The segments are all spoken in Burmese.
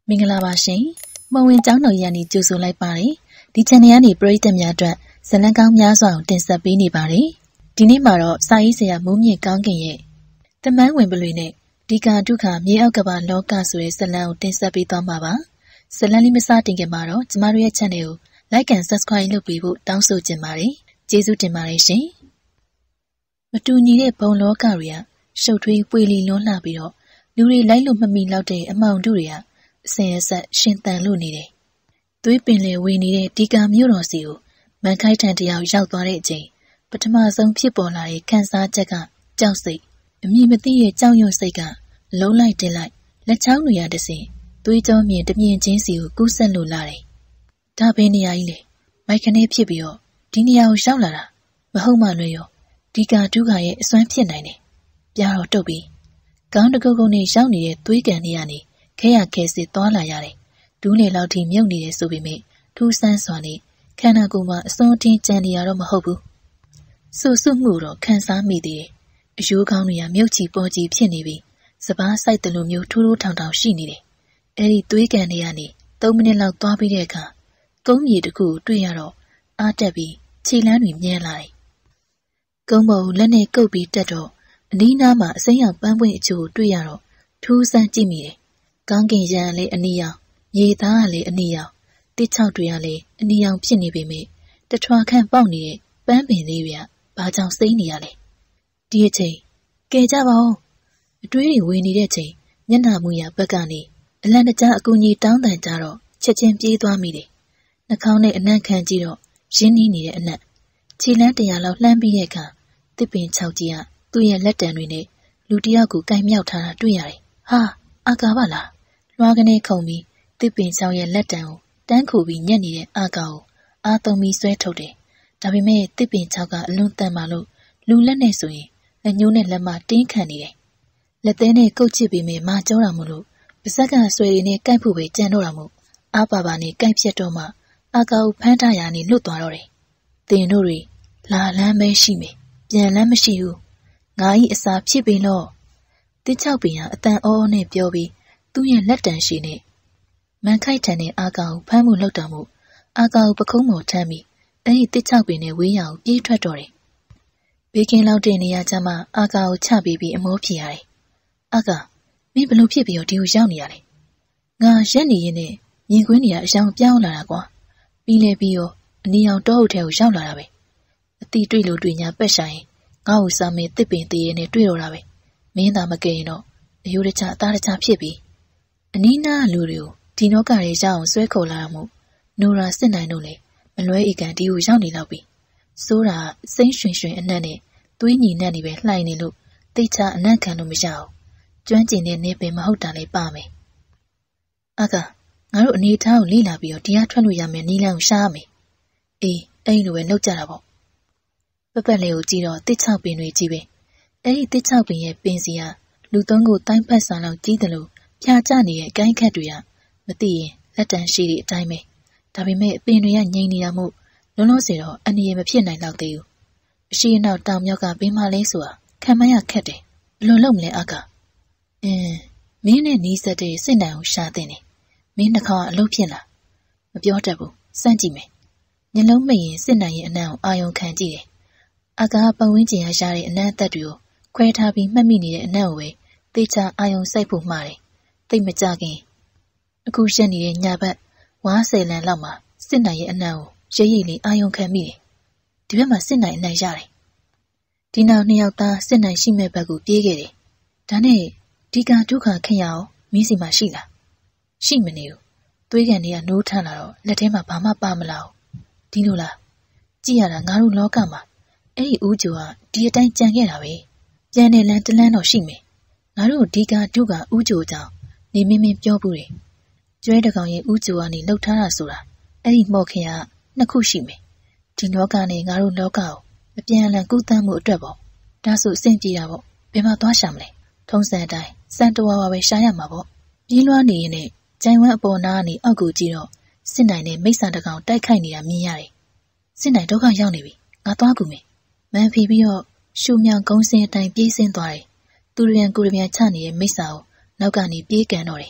မင်္ဂလာပါရှင်။မဝင်ကျောင်းတော်ရန်ဒီကြိုဆိုလိုက်ပါတယ်။ဒီ channel ကနေပရိသတ်များအတွက်ဇာတ်လမ်းကောင်းများစွာကိုတင်ဆက်ပေးနေပါတယ်။ဒီနေ့မှာတော့စာရေးဆရာမိုးမြင့်ကောင်းကင်ရဲ့တမန်ဝင်ပလွေနဲ့ဒီကာဒုက္ခမြေအောက်ကဘာလောကဆိုတဲ့ဇာတ်လမ်းကိုတင်ဆက်ပေးသွားမှာပါ။ဇာတ်လမ်းလေးမစတင်ခင်မှာတော့ကျမတို့ရဲ့ channel ကို like and subscribe လုပ်ပေးဖို့တောင်းဆိုချင်ပါတယ်။ကျေးဇူးတင်ပါတယ်ရှင်။မတူညီတဲ့ဘုံလောကတွေကရှုပ်ထွေးပွေလီလွန်းလှပြီးတော့လူတွေလိုက်လို့မမီလောက်တဲ့အမောင်တို့တွေကအစင်အဆက်ရှင်သန်လို့နေတယ်။သွေးပင်လေဝင်နေတဲ့ဒီကာမြို့တော်စီကိုမန်ခိုက်ထန်တယောက်ရောက်သွားတဲ့အချိန်ပထမဆုံးဖြစ်ပေါ်လာတဲ့ခံစားချက်ကကြောက်စိတ်အမည်မသိတဲ့ကြောက်ရွံ့စိတ်ကလုံးလိုက်တင်လိုက်လက်ချောင်းတွေရတစင်သွေးကြောမြင်တမြင်ချင်းစီကိုကူးဆက်လို့လာတယ်။ဒါပဲနေရာကြီးလေမိုက်ခနဲဖြစ်ပြီးတော့ဒီနေရာကိုရောက်လာတာမဟုတ်မှလွယ်ရောဒီကာဒုက္ခရဲ့အစွမ်းဖြစ်နိုင်တယ်။ပြားတော့တုတ်ပြီးကောင်းတကုတ်ကုတ်နဲ့ရောက်နေတဲ့သွေးကန်တွေကနေခဲရခဲစစ်သွားလာရတယ်။ဒူးလေလောက်ထိမြုပ်နေတယ်ဆိုပေမဲ့ထူးဆန်းစွာနဲ့ခန္ဓာကိုယ်မှာအစွန်းအထင်းကြံနေရတော့မဟုတ်ဘူး။ဆူဆုမှုတော့ခံစားမိသေးတယ်။အယိုးကောင်းတွေကမြုပ်ချီပေါ်ချီဖြစ်နေပြီးစပားစိုက်တယ်လို့မျိုးထိုးထိုးထောင်ထောင်ရှိနေတယ်။အဲဒီသွေးကန်တွေကနေ3မိနစ်လောက်သွားပြီးတဲ့အခါကုန်းမြေတစ်ခုတွေ့ရတော့အားတက်ပြီးခြေလမ်းတွေမြဲလာတယ်။ကုန်းပေါ်လက်နဲ့ကုပ်ပြီးတက်တော့အနီးနားမှာအစိမ်းရောင်ပန်းပွင့်အချို့တွေ့ရတော့ထူးဆန်းကြည့်မိတယ်။ကောင်းကင်ရံလေးအနီရောင်ရေသားကလည်းအနီရောင်တစ်ချောက်တွေကလည်းအနီရောင်ဖြစ်နေပေမဲ့တထွာခန့်ပေါက်နေတဲ့ပန်းပင်လေးတွေကဘာကြောင့်စိမ့်နေရလဲ။ဒီအချိန်ကဲကြပါဦးအတွေးတွေဝင်နေတဲ့ချိန်မျက်နှာမူရဘက်ကနေအလန့်တကြားအကူကြီးတောင်းတန်ကြတော့ချက်ချင်းပြေးသွားမိတယ်။နှာခေါင်းနဲ့အနံ့ခံကြည့်တော့ရင်းနှီးနေတဲ့အနံ့ခြေလမ်း100လောက်လှမ်းပြီးတဲ့အခါတစ်ပင်6ကြီးကသူ့ရဲ့လက်တံတွေနဲ့လူတယောက်ကိုကိုင်မြောက်ထားတာတွေ့ရတယ်။ဟာအာကာပါလားလွှားကနေခုန်ပြီးတစ်ပင်6ရဲ့လက်တံကိုတန်းခိုပြီးညက်နေတဲ့အာကာကိုအာသုံးပြီးဆွဲထုတ်တယ်။ဒါပေမဲ့တစ်ပင်6ကအလွန်တန်ပါလို့လူလက်နဲ့ဆိုရင်လက်ညှိုးနဲ့လက်မတင်းခံနေတယ်။လက်သေးနဲ့ကုတ်ချစ်ပြီးမြမာကြောတာမို့လို့ပါဇက်ကဆွဲရည်နဲ့ကိုက်ဖို့ပဲကြံတော့တာမို့အာပါပါနဲ့ကိုက်ပြတ်တော့မှအာကာကိုဖမ်းထားရနေလွတ်သွားတော့တယ်။တင်တို့တွေလာလန်းပဲရှိမယ်ပြန်လန်းမရှိဘူးငါဤအစာဖြစ်ပြီလို့တစ်ချောက်ပင်ကအတန်အောနဲ့ပြောပြီးသူ့ရဲ့လက်တံရှိနဲ့မန်ခိုက်ထန်တဲ့အာကာကိုဖမ်းမှုလောက်တော်မူအာကာကိုပခုံးပေါ်ထမ်းပြီးအဲဒီတစ်ချောက်ပင်နဲ့ဝေးရအောင်ပြေးထွက်တော့တယ်။ဘေးကင်းလောက်တဲ့နေရာကျမှအာကာကိုချပေးပြီးအမောဖြစ်ရတယ်။အာကာမင်းဘလို့ဖြစ်ပြီးတော့ဒီကိုရောက်နေရလဲ။ငါရက်နေရင်နဲ့မြင်ကွင်းနေရအယောင်ပြောင်းလာတာကွာ။ပြီးလဲပြီးတော့အနီအောင်တောအုပ်ထဲကိုရောက်လာတာပဲ။အတီတွေ့လို့တွေ့ညာပက်ဆိုင်ငါ့ကိုစားမေးတစ်ပင်တည်ရဲနဲ့တွေ့တော့တာပဲ။မင်းသာမကဲရင်တော့အယိုးတချအသားတချဖြစ်ပြီးအနီးနားလူတွေကိုဒီနောကရဲရအောင်ဆွဲခေါ်လာတာမို့နိုရာစစ်နိုင်တို့လေမလွဲဧကန်ဒီကိုရောက်နေတော့ပြီစိုးတာစိမ့်ရွှင်ရွှင်အနက်နဲ့သွေးညီနက်နေပဲလှိုင်နေလို့တိတ်ချအနက်ခံလို့မရအောင်ကျွမ်းကျင်တဲ့နေပင်မဟုတ်တာလည်းပါမယ်အာကငါတို့အနေထားကိုလေ့လာပြီးတော့တရားထွက်လို့ရမယ်နီးလန်းကိုရှားရမယ်အေးအဲ့လိုပဲလုပ်ကြတာပေါ့ပပက်လေးကိုကြည့်တော့တစ်ချောက်ပင်တွေကြီးပဲအဲ့ဒီတစ်ချောက်ပင်ရဲ့ပင်စီကလူသုံးကိုတိုင်းဖက်ဆန်လောက်ကြီးတယ်လို့ဖြာကျနေတဲ့အကိုင်းခက်တွေကမသိရင်လက်တံရှိတဲ့အတိုင်းပဲဒါပေမဲ့အပင်တွေကငြိမ်နေတာမို့လုံးလုံးစီတော့အနေရမဖြစ်နိုင်တော့သေးဘူးအရှိအနောက်တောင်မြောက်ကဘင်းမလေးဆိုတာခံမရခက်တယ်ဘလို့လုံးမလဲအကမင်းနဲ့နီးစက်တဲ့စိတ်နိုင်ကိုရှာတဲ့နေမင်းနှာခေါင်းကအလုပ်ဖြစ်လားမပြောတတ်ဘူးစမ်းကြည့်မယ်ညလုံးမိတ်ရင်စိတ်နိုင်ရဲ့အနံ့ကိုအာယုံခံကြည့်တယ်အကပတ်ဝန်းကျင်ရရတဲ့အနံ့အသက်တွေကိုခွဲထားပြီးမှတ်မိနေတဲ့အနံ့ကိုပဲသေချာအာယုံစိုက်ဖို့မှားတယ်သိမကြခင်အခုရက်နေတဲ့ညဘက်ဝါးဆယ်လန်လောက်မှာစစ်နိုင်ရဲ့အနံ့ကိုရိပ်ရိပ်လေးအာယုံခံမိတယ်ဒီဘက်မှာစစ်နိုင်အနံ့ရတယ်ဒီနောက်2ယောက်သားစစ်နိုင်ရှိမဲ့ဘက်ကိုပြေးခဲ့တယ်ဒါနဲ့ဒီကဒုက္ခခင်ရအောင်မင်းစီမှာရှိလားရှိမနေဘူးသွေးကန်တွေကနိုးထမ်းလာတော့လက်ထဲမှာဘာမှပါမလာဘူးဒီလိုလားကြည့်ရတာငါတို့လောကမှာအဲ့ဒီဦးကျော်ကဒီအတိုင်းကြံခဲ့တာပဲပြန်နေလန်းတလန်းတော့ရှိမယ်ငါတို့ဒီကဒုက္ခဦးကျော်ကြောင့်နေမင်းပြောဘူးတယ်ကျွဲတကောင်ရဲ့ဦးကျော်ကနေလှုပ်ထားတာဆိုတာအဲ့ဒီမော့ခင်က2ခုရှိမယ်ဒီလောကနဲ့ငါတို့လောကကိုအပြန်အလှန်ကူးသန်းမှုအတွက်ပေါ့ဒါဆိုအဆင်ပြေတာပေါ့ဘယ်မှာသွားရှာမလဲထုံးစံအတိုင်းစံတဝါဝါပဲရှာရမှာပေါ့ပြေးလွှားနေရင်နဲ့ကြိုင်ဝမ်းအပေါ်နားကနေအောက်ကိုကြည့်တော့စစ်နိုင်တဲ့မိစ္ဆာတကောင်တိုက်ခိုက်နေတာမြင်ရတယ်စစ်နိုင်ဒုက္ခရောက်နေပြီငါသွားကူမယ်မန်ဖီပြီးတော့ရှူမြောင်ကုန်းစင်းအတိုင်းပြေးဆင်းသွားတယ်သူရပြန်ကိုရပြန်ချနေတဲ့မိစ္ဆာကိုနောက်ကနေပြေးကန်တော့တယ်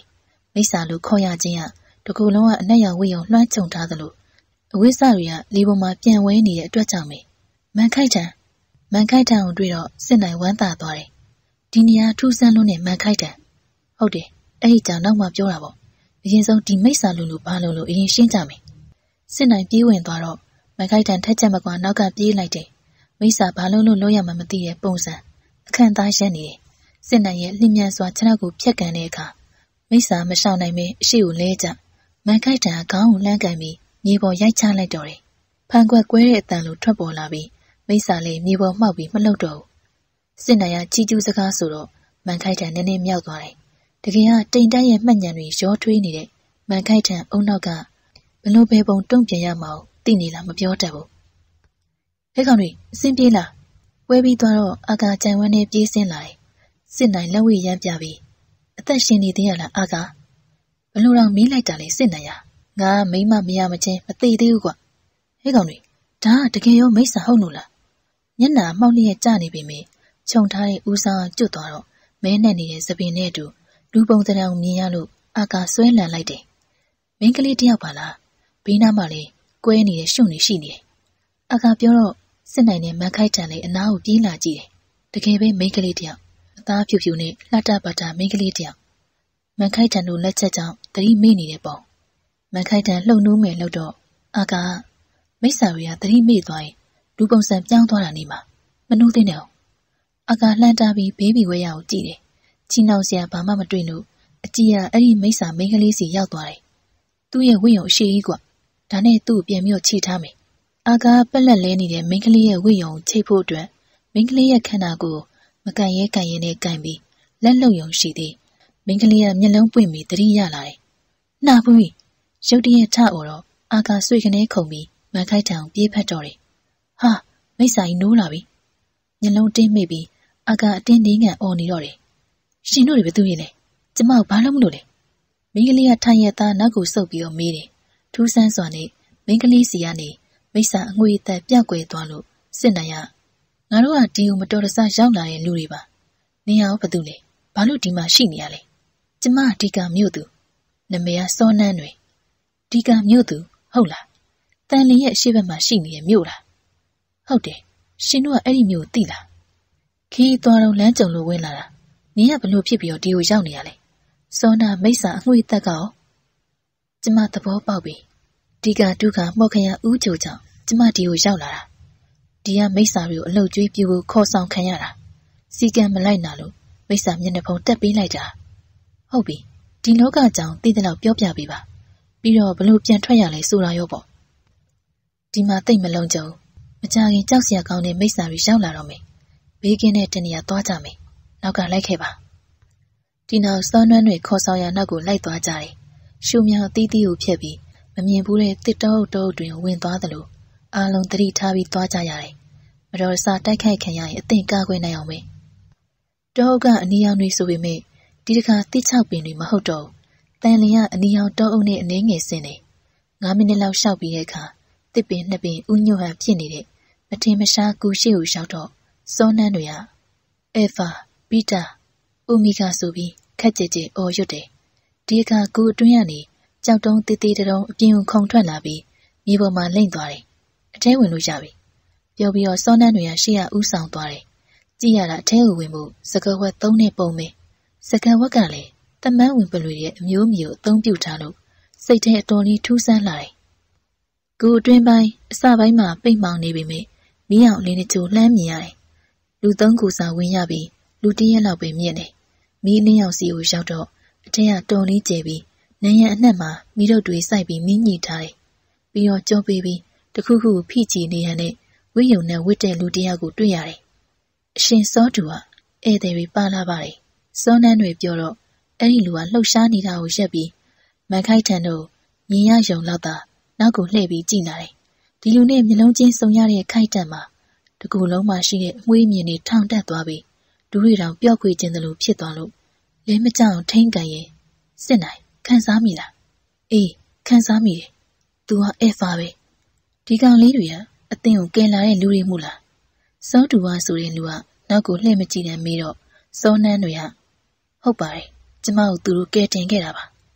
မိစ္ဆာလိုခေါ်ရခြင်းကတကူလုံးကအနက်ရောင်ဝိယုံလွှမ်းခြုံထားသလိုအဝိဇ္ဇတွေကလေပေါ်မှာပြန်ဝဲနေတဲ့အတွက်ကြောင့်ပဲမန်ခိုက်ထံကိုတွေ့တော့စစ်နိုင်ဝမ်းသာသွားတယ်ဒီနေရာထူးဆန်းလို့နဲ့မန်ခိုက်ထံဟုတ်တယ်အဲ့ဒီကြောင့်နောက်မှပြောတာပေါ့အရင်ဆုံးဒီမိစ္ဆာလူဘာလို့အရင်ရှင်းကြမယ်စစ်နိုင်ပြေးဝင်သွားတော့မန်ခိုက်ထံထက်ချက်မကွာနောက်ကပြေးလိုက်တယ်မိစ္ဆာဘာလို့လို့ရမှမသိတဲ့ပုံစံအခန့်သားရက်နေတယ်စစ်နိုင်ရဲ့လျင်မြန်စွာခြေထောက်ကိုဖြတ်ကန်တဲ့အခါမိစ္ဆာမရှောင်နိုင်ပဲအရှိကိုလဲကျမန်ခိုက်ထံခေါင်းကိုလှမ်းကန်ပြီးမြေပေါ်ရိုက်ချလိုက်တော့တယ်ဖန်ခွက်ကွဲတဲ့အတန်လိုထွက်ပေါ်လာပြီးမိစ္ဆာလေးမြေပေါ်မှောက်ပြီးမလှုပ်တော့ဘူးစစ်နိုင်ကကြီးကျူးစကားဆိုတော့မန်ခိုက်ထံနည်းနည်းမြောက်သွားတယ်တကယ်ကတိမ်တက်ရဲ့မှတ်ညံတွေရောထွေးနေတဲ့မန်ခိုက်ထံအုံနောက်ကဘလို့ပဲပုံတုံ့ပြန်ရမအောင်သိနေလားမပြောတတ်ဘူးဟဲ့ကောင်တွေအစင်းပြေးလာပွဲပြီးသွားတော့အာကာကြံဝန်းနဲ့ပြေးဆင်းလာတယ်စစ်နိုင်လက်ဝဲရမ်းပြပြီးအသက်ရှင်နေသေးရလားအာကာဘလို့တော့မီးလိုက်တာလေစစ်နိုင်ရငါမိမမရမချင်းမသေးသေးဘူးကွဟဲ့ကောင်တွေဒါကတကယ်ရောမိစ္ဆာဟုတ်လို့လားညနာမှောက်လျက်ကျနေပြီမေခြုံထားတဲ့ဦးစားကျွတ်သွားတော့မဲနဲ့နေတဲ့သပင်နဲ့အတူလူပုံတံတောင်မြင်ရလို့အာကာဆွဲလန်လိုက်တယ်မင်းကလေးတယောက်ပါလားဘေးနားမှာလေကွဲနေတဲ့ရှုံနေရှိနေတယ်အာကာပြောတော့စစ်နိုင်နဲ့မန်ခိုက်တန်လေးအနားကိုပြေးလာကြည့်တယ်တကယ်ပဲမိန်းကလေးတယောက်အသားဖြူဖြူနဲ့လှတပတ်တာမိန်းကလေးတယောက်မန်ခိုက်တန်တို့လက်ချက်ကြောင့်သတိမေ့နေတဲ့ပုံမန်ခိုက်တန်လှုပ်နှိုးမယ်လို့တော့အာကာမိစ္ဆာရီကသတိမေ့သွားရင်လူပုံစံပြောင်းသွားတာနေမှာမနှိုးသိနေအောင်အာကာလှမ်းတားပြီးဘေးဘီဝဲရကိုကြည့်တယ်ချီနှောင်စရာဘာမှမတွေ့လို့အကြည့်ရအဲ့ဒီမိစ္ဆာမိန်းကလေးစီရောက်သွားတယ်သူ့ရဲ့ဝိယုံအရှိကြီးကွဒါနဲ့သူ့ကိုပြန်ပြီးချိထားမယ်အာကာပက်လက်လဲနေတဲ့မိန်းကလေးရဲ့ဝိယုံချိတ်ဖို့အတွက်မိန်းကလေးရဲ့ခန္ဓာကိုယ်မကန်ရဲကန်ရဲနဲ့ကန်ပြီးလက်လုံယုံရှိသေးမိန်းကလေးကမျက်လုံးပွင့်ပြီးသတိရလာတယ်နှာဖူးရုတ်တရက်ထအော်တော့အာကာဆွေကနေခုန်ပြီးမန်ခိုက်ထံပြေးဖက်တော့တယ်ဟာမိစ္ဆာကြီးနိုးလာပြီမျက်လုံးတင်းမိပြီးအာကာအတင်းတင်းကန်အော်နေတော့တယ်ရှင်တို့တွေဘယ်သူတွေလဲကျမဘာလို့မလို့လဲမိန်းကလေးကထိုင်ရသားနောက်ကိုဆုပ်ပြီးတော့မေးတယ်ထူးဆန်းစွာနဲ့မိန်းကလေးစီကနေမိစ္ဆာအငွေသက်ပြောက်ကွယ်သွားလို့စစ်နိုင်ရငါတို့ကဒီကိုမတော်တဆရောက်လာတဲ့လူတွေပါနေရဘသူလဲဘာလို့ဒီမှာရှိနေရလဲကျမဒီကမြို့သူနမေကစောနန်းတွေဒီကမြို့သူဟုတ်လားတန်လင်းရဲ့အရှိဘက်မှာရှိနေတဲ့မြို့လားဟုတ်တယ်ရှင်တို့ကအဲ့ဒီမြို့သိလားခီးသွားတော့လမ်းကြုံလို့ဝင်လာတာနင်ကဘလို့ဖြစ်ပြီးတော့ဒီကိုရောက်နေရလဲစောနာမိစ္ဆာအငွေသက်ကရောကျမသဘောပေါက်ပြီဒီကဒုက္ခမော့ခရဦးချိုကြောင့်ကျမဒီကိုရောက်လာတာဒီကမိစ္ဆာတွေကိုအလုတ်ကျွေးပြဖို့ခေါ်ဆောင်ခံရတာစီကံမလိုက်နာလို့မိစ္ဆာမျက်နှာဖုံးတက်ပေးလိုက်တာဟုတ်ပြီဒီလောကကြောင်သိတဲ့လောက်ပြောပြပေးပါပြီးတော့ဘလို့ပြန်ထွက်ရလဲဆိုတာရောပေါ့ဒီမှာတိတ်မလုံးကြုံမကြခင်ကြောက်စရာကောင်းတဲ့မိစ္ဆာတွေရောက်လာတော့မယ်ဘေးကင်းတဲ့တနေရာသွားကြမယ်နောက်ကလိုက်ခဲ့ပါဒီနောက်စောနွမ်းတွေခေါ်ဆောင်ရနောက်ကိုလိုက်သွားကြတယ်ရှုံမြောင်အသီးသီးကိုဖြက်ပြီးမမြင်ဘူးတဲ့တစ်တောအုပ်တောတွင်ဝင်သွားသလိုအားလုံးသတိထားပြီးသွားကြရတယ်မတော်တဆတိုက်ခိုက်ခံရရင်အသင့်ကာကွယ်နိုင်အောင်ပဲတောကအနီရောင်တွေဆိုပေမဲ့ဒီတစ်ခါတိချောက်ပင်တွေမဟုတ်တော့တန်လင်ကအနီရောင်တောအုပ်နဲ့အနေငယ်စင်းနေ9မိနစ်လောက်ရှောက်ပြီးတဲ့အခါတစ်ပင်နှစ်ပင်ဥညွတ်ဟန်ဖြစ်နေတဲ့မထင်မရှားကူရှိကိုရှောက်တော့စောနန်းတွေကအေဖာပီတာအိုမီဂါဆိုပြီးခက်ကြဲကြဲအော်ရွတ်တယ်ဒီအခါကူအတွင်းကနေကြောက်တုံးတေးတေးတုံးအပြင်ကိုခုန်ထွက်လာပြီးမြေပေါ်မှာလိမ့်သွားတယ်အထဲဝင်လို့ရပြီပြောပြီးတော့စောနန်းတွေကရှေ့ကဥဆောင်သွားတယ်ကြည့်ရတာအထဲကိုဝင်ဖို့စကားဝက်3နဲ့ပုံမယ်စကားဝက်ကလည်းတမန်းဝင်ပလွေရဲ့အမျိုးမျိုးအသုံးပြုထားလို့စိတ်ထဲအတော်လေးထူးဆန်းလာတယ်ကူအတွင်းပိုင်းအစပိုင်းမှာပိတ်မှောင်နေပြီမေမီးအောင်လေးတချို့လှမ်းမြင်ရတယ်လူ3ခုစာဝင်ရပြီးလူ1ရက်လောက်ပဲမြင့်တယ်မီးလင်းရောက်စီကိုရောက်တော့အထက်ကတော်လေးကျဲပြီးနန်းရံအနှက်မှာမိတို့တွေစိုက်ပြီးမင်းညှိထားတယ်ပြီးတော့ကြောပေးပြီးတခုခုဖိချီနေရတဲ့ဝိယုံနဲ့ဝစ်တဲ့လူတယောက်ကိုတွေ့ရတယ်အရှင်စောတူကဧည့်သည်တွေပါလာပါတယ်စောနန်းတွေပြောတော့အဲ့ဒီလူကလှုပ်ရှားနေတာကိုရက်ပြီးမန်ခိုက်ထန်တို့မြင်ရယုံလောက်သာနောက်ကိုလှည့်ပြီးကြည့်လာတယ်ဒီလူနဲ့မျက်လုံးချင်းစုံရတဲ့ခိုက်တန်မှာတကူလုံးမှာရှိတဲ့အမွှေးမြင်တွေထောင်တက်သွားပြီးဒူးရီတောင်ပျောက်ခွေခြင်းသလိုဖြစ်သွားလို့လဲမကြောက်ထိန်ကန်ရင်စစ်နိုင်ခံစားမိလားအေးခံစားမိတယ်သူကအေဖာပဲဒီကောင်လေးတွေကအသင်ကိုကယ်လာတဲ့လူတွေမို့လားစောတူဝါဆိုတဲ့လူကနောက်ကိုလှည့်မကြည့်တဲ့မေးတော့စောနန်းတွေကဟုတ်ပါတယ်ကျမတို့သူတို့ကယ်တင်ခဲ့တာပါ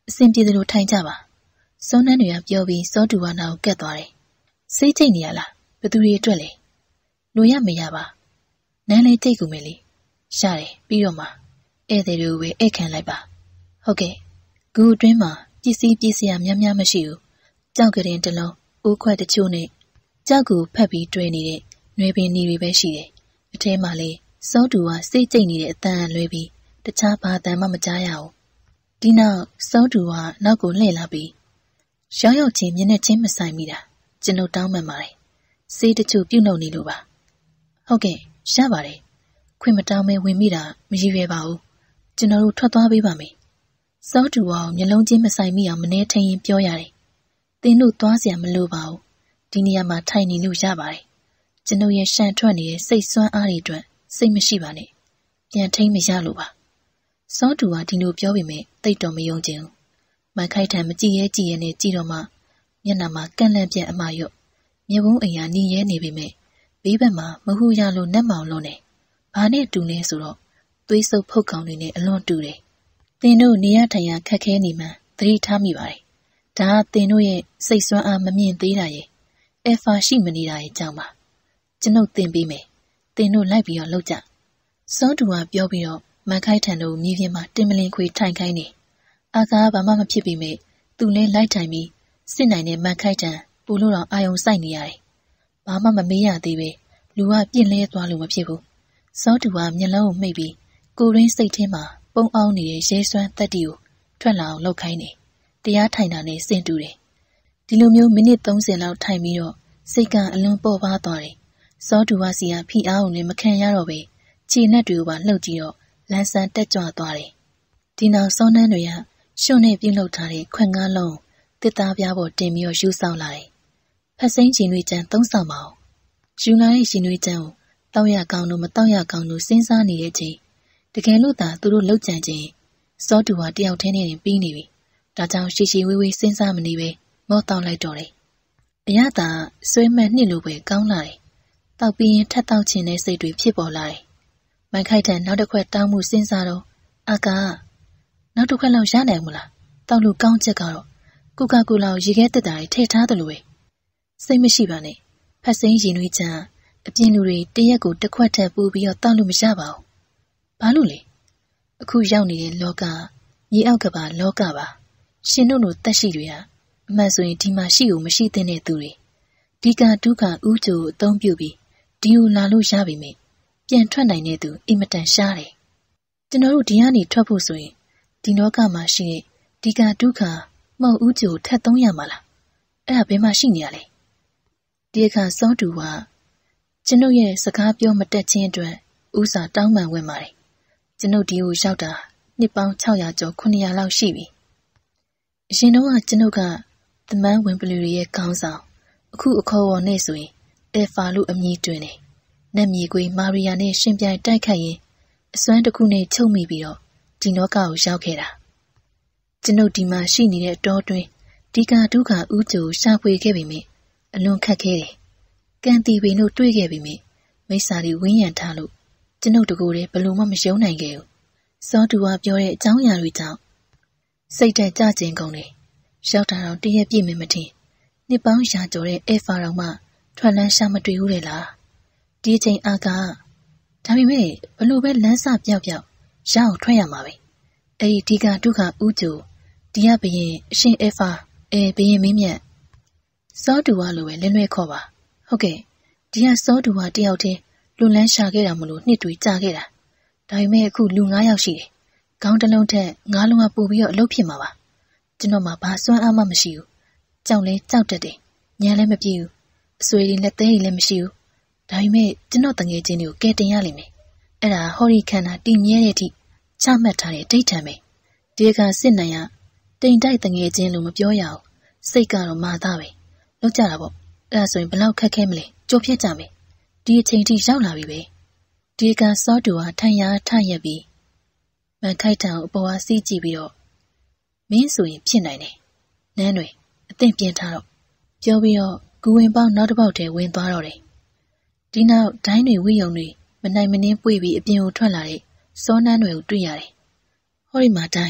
စင်ပြေတယ်လို့ထိုင်ကြပါစောနန်းတွေကပြောပြီးစောတူဝါနာကိုကက်သွားတယ်စိတ်ကြိတ်နေရလားဘသူတွေအတွက်လဲလိုရမရပါနန်းလေးကြိတ်ကူမယ်လေရတယ်ပြီးတော့မှဧည့်သည်တွေကိုပဲဧည့်ခံလိုက်ပါဟုတ်ကဲ့ဂူအတွင်းမှာပစ္စည်းများများမရှိဘူးကြောက်ကရင်တစ်လုံးအိုးခွက်တချို့နဲ့ကြောက်ကူဖက်ပြီးတွဲနေတဲ့နှွေပင်နီတွေပဲရှိတယ်အထဲမှာလေစောတူဝါစိတ်ကြိတ်နေတဲ့အတန်လွဲပြီးတခြားဘာတန်မှမကြားရဘူးဒီနောက်စောတူဝါနောက်ကိုလှည့်လာပြီးရောက်ချင်းမျက်နှာချင်းမဆိုင်မိတာကျွန်တော်တောင်းပန်ပါတယ်စေးတချို့ပြုတ်နှုတ်နေလို့ပါဟုတ်ကဲ့ရပါတယ်ခွင့်မတောင်းမဲဝင်မိတာမရည်ရွယ်ပါဘူးကျွန်တော်တို့ထွက်သွားပေးပါမယ်စောတူဝါကိုမျက်လုံးချင်းမဆိုင်မိအောင်မနှဲထိန်ရင်ပြောရတယ်သင်တို့သွားစရာမလိုပါဘူးဒီနေရာမှာထိုင်နေလို့ရပါတယ်ကျွန်တော်ရဲ့ရှန်ထွက်နေတဲ့စိတ်ဆွမ်းအားတွေအတွက်စိတ်မရှိပါနဲ့ပြန်ထိန်မရလို့ပါစောတူဝါဒီလိုပြောပေမဲ့တိတ်တော်မယုံချင်ဘူးမခိုက်ထံမကြည့်ရဲနဲ့ကြည့်တော့မှမျက်နှာမှာကန့်လန့်ပြန့်အမရွတ်မြေပုံးအရာနီးရဲနေပေမဲ့ဘေးဘက်မှာမဟုရလို့နက်မောင်လွန်းနေဘာနဲ့တူလဲဆိုတော့သွေးဆုပ်ဖုတ်ကောင်တွေနဲ့အလွန်တူတယ်သင်တို့နေရထိုင်ရခက်ခဲနေမှသတိထားမိပါတယ်ဒါကသင်တို့ရဲ့စိတ်ဆွမ်းအားမမြင့်သေးတာရဲ့အဖာရှိမနေတာရဲ့ကြောင့်ပါကျွန်ုပ်သင်ပေးမယ်သင်တို့လိုက်ပြီးတော့လှုပ်ကြစောတူကပြောပြီးတော့မခိုက်ထံတို့မြေပြင်မှာတင်မလင်ခွေထိုင်ခိုင်းနေအာကာဘာမှမဖြစ်ပေမဲ့သူလည်းလိုက်ထိုင်ပြီးစစ်နိုင်တဲ့မခိုက်ထံပူလို့တော့အာယုံစိုက်နေရတယ်ဘာမှမမေးရသေးပဲလူကပြင့်လဲသွားလို့မဖြစ်ဘူးစောတူကမျက်လုံးကိုမှိတ်ပြီးကိုရင်းစိတ်ထဲမှာပုံအောင်နေတဲ့ရဲစွမ်းတက်တီကိုထွက်လာအောင်လှုပ်ခိုင်းနေတရားထိုင်တာနဲ့စင်တူတယ်ဒီလိုမျိုးမိနစ်30လောက်ထိုင်ပြီးတော့စိတ်ကအလွန်ပေါ်ပါသွားတယ်စောတူဝါစီကဖိအားကိုလည်းမခံရတော့ပဲခြေနဲ့တွေကိုပါလှုပ်ကြည့်တော့လန်းဆန်းတက်ကြွသွားတယ်ဒီနောက်စောနှန်းတွေကရှုံနဲ့ပြုတ်လှုပ်ထားတဲ့ခွက်ငါးလုံးတစ်သားပြားပေါ်တင်ပြီးတော့ယူဆောင်လာတယ်ဖက်စိမ်းရှင်တွေကျန်3ဆောင်ပါအောင်ယူလာတဲ့ရှင်တွေကျန်ကိုတောက်ရကောင်းလို့မတောက်ရကောင်းလို့စဉ်းစားနေတဲ့အချိန်တကယ်လို့သာသူတို့လှုပ်ကြံခြင်းစောတူဟာတယောက်တည်းနဲ့ပြီးနေပြီဒါကြောင့်ရှည်ဝေးစဉ်းစားမနေပဲမော့တောက်လိုက်တော့တယ်အရသာဆွဲမှတ်နှစ်လိုပဲကောင်းလာတယ်တောက်ပြီးရင်ထပ်တောက်ခြင်းနဲ့စိတ်တွေဖြစ်ပေါ်လာတယ်မိုင်ခိုက်ထန်နောက်တစ်ခွက်တောင်းမှုစဉ်းစားတော့အာကာနောက်တစ်ခွက်လောက်ရနိုင်မလားတောက်လို့ကောင်းချက်ကတော့ကိုကာကိုလာကိုရေခဲတက်တာတွေထည့်ထားတယ်လို့ပဲစိတ်မရှိပါနဲ့ဖက်စိမ်းရင်တွေချမ်းအပြင်းလူတွေတရက်ကိုတစ်ခွက်ထပ်ပူပြီးတော့တောက်လို့မရပါဘူးဘာလို့လဲအခုရောက်နေတဲ့လောကမြေအောက်ကပါလောကပါရှင်တို့လိုတက်ရှိတွေဟာအမှန်ဆိုရင်ဒီမှာရှိကိုမရှိသင့်တဲ့သူတွေဒီကဒုက္ခဥကြိုအသုံးပြုပြီးဒီကိုလာလို့ရပြီမေပြန်ထွက်နိုင်တဲ့သူအင်မတန်ရှားတယ်ကျွန်တော်တို့ဒီကနေထွက်ဖို့ဆိုရင်ဒီလောကမှာရှိတဲ့ဒီကဒုက္ခမဟုတ်ဥကြိုထပ်သုံးရမှာလားအဲ့ဒါဘယ်မှာရှိနေရလဲဒီအခါစောတူကကျွန်ုပ်ရဲ့စကားပြောမတတ်ခြင်းအတွက်ဥစားတောင်းပန်ဝင်ပါတယ်ကျွန်ုပ်ဒီကိုရောက်တာနှစ်ပေါင်း600ကျော်900လောက်ရှိပြီအရင်တော့ကျွန်ုပ်ကသမန်းဝင်ပလူတွေရဲ့ခေါင်းဆောင်အခုအခေါ်အဝေါ်နဲ့ဆိုရင်အဖာလို့အမည်တွင်တယ်နတ်မြေကွေးမာရီယာနဲ့ရှင်ပြိုင်တိုက်ခိုက်ရင်အစွမ်းတစ်ခုနဲ့ချုပ်မိပြီးတော့ဒီနောကကိုရောက်ခဲ့တာကျွန်ုပ်ဒီမှာရှိနေတဲ့တောတွင်ဒီကဒုက္ခဥကြိုရှာဖွေခဲ့ပေမယ့်အလွန်ခက်ခဲတယ်ကံတီပင်တို့တွေ့ခဲ့ပေမယ့်မိစ္ဆာတွေဝင်းရံထားလို့ကျွန်ုပ်တကူတည်းဘယ်လိုမှမယုံနိုင်ခဲ့ဘူးစောတူကပြောတဲ့အကြောင်းအရာတွေကြောင့်စိတ်ဓာတ်ကြကျင်ကုန်တယ်ရောက်တာတော့တရက်ပြည့်မထင်နှစ်ပေါင်းရာကျော်တဲ့အဖာတော်မှထွက်လန်းရှာမတွေ့ဘူးလေလားဒီအချိန်အာကာဒါပေမဲ့ဘလို့ပဲလမ်းစပြောက်ရအောင်ထွက်ရမှာပဲအဲ့ဒီကဒုက္ခဥကြိုဒီကဘရင်အရှင်အဖာဘရင်မင်းမြတ်စောတူဝါလိုပဲလင်းလွဲခေါ်ပါဟုတ်ကဲ့ဒီကစောတူဝါတယောက်တည်းလူလန်းရှာခဲ့တာမလို့နှစ်တွေကြာခဲ့တာဒါပေမဲ့အခုလူ9ယောက်ရှိတယ်ခေါင်းတစ်လုံးထက်9လုံးကပို့ပြီးတော့အလုပ်ဖြစ်မှာပါကျွန်တော်မှဘာစွမ်းအားမှမရှိဘူးကြောက်လဲကြောက်တတ်တယ်ညံလည်းမပြေဘူးအဆွေတွေလက်သေးတွေလည်းမရှိဘူးဒါပေမဲ့ကျွန်တော်တငယ်ချင်းတွေကိုကဲတင်ရလိမ့်မယ်အဲ့ဒါဟော်ရီခန္ဓာတည်မြဲတဲ့အထိချမှတ်ထားတဲ့ဒိဋ္ဌံပဲဒီအခါစစ်နိုင်ရတိမ်တိုက်တငယ်ချင်းလို့မပြောရအောင်စိတ်ကတော့မာသားပဲလောက်ကြတာပေါ့အဲ့ဒါဆိုရင်ဘလောက်ခက်ခဲမလဲကြိုးပြစ်ကြမယ်ဒီအချိန်ထိရောက်လာပြီပဲဒီအခါစောတူဟာထိုင်ရထရက်ပြီးမန်ခိုက်တံကိုအပေါ်အားစီးကြည့်ပြီးတော့မင်းဆိုရင်ဖြစ်နိုင်တယ်နန်းတွေအသင့်ပြင်ထားတော့ပြောပြီးတော့ဂူဝင်ပေါက်နောက်တစ်ပေါက်တည်းဝင်သွားတော့တယ်ဒီနောက်ဒိုင်းတွေဝိယုံတွေမနိုင်မနှင်းပွေပြီးအပြင်ကိုထွက်လာတဲ့စောနန်းတွေကိုတွေ့ရတယ်ဟောဒီမှာဒိုင်း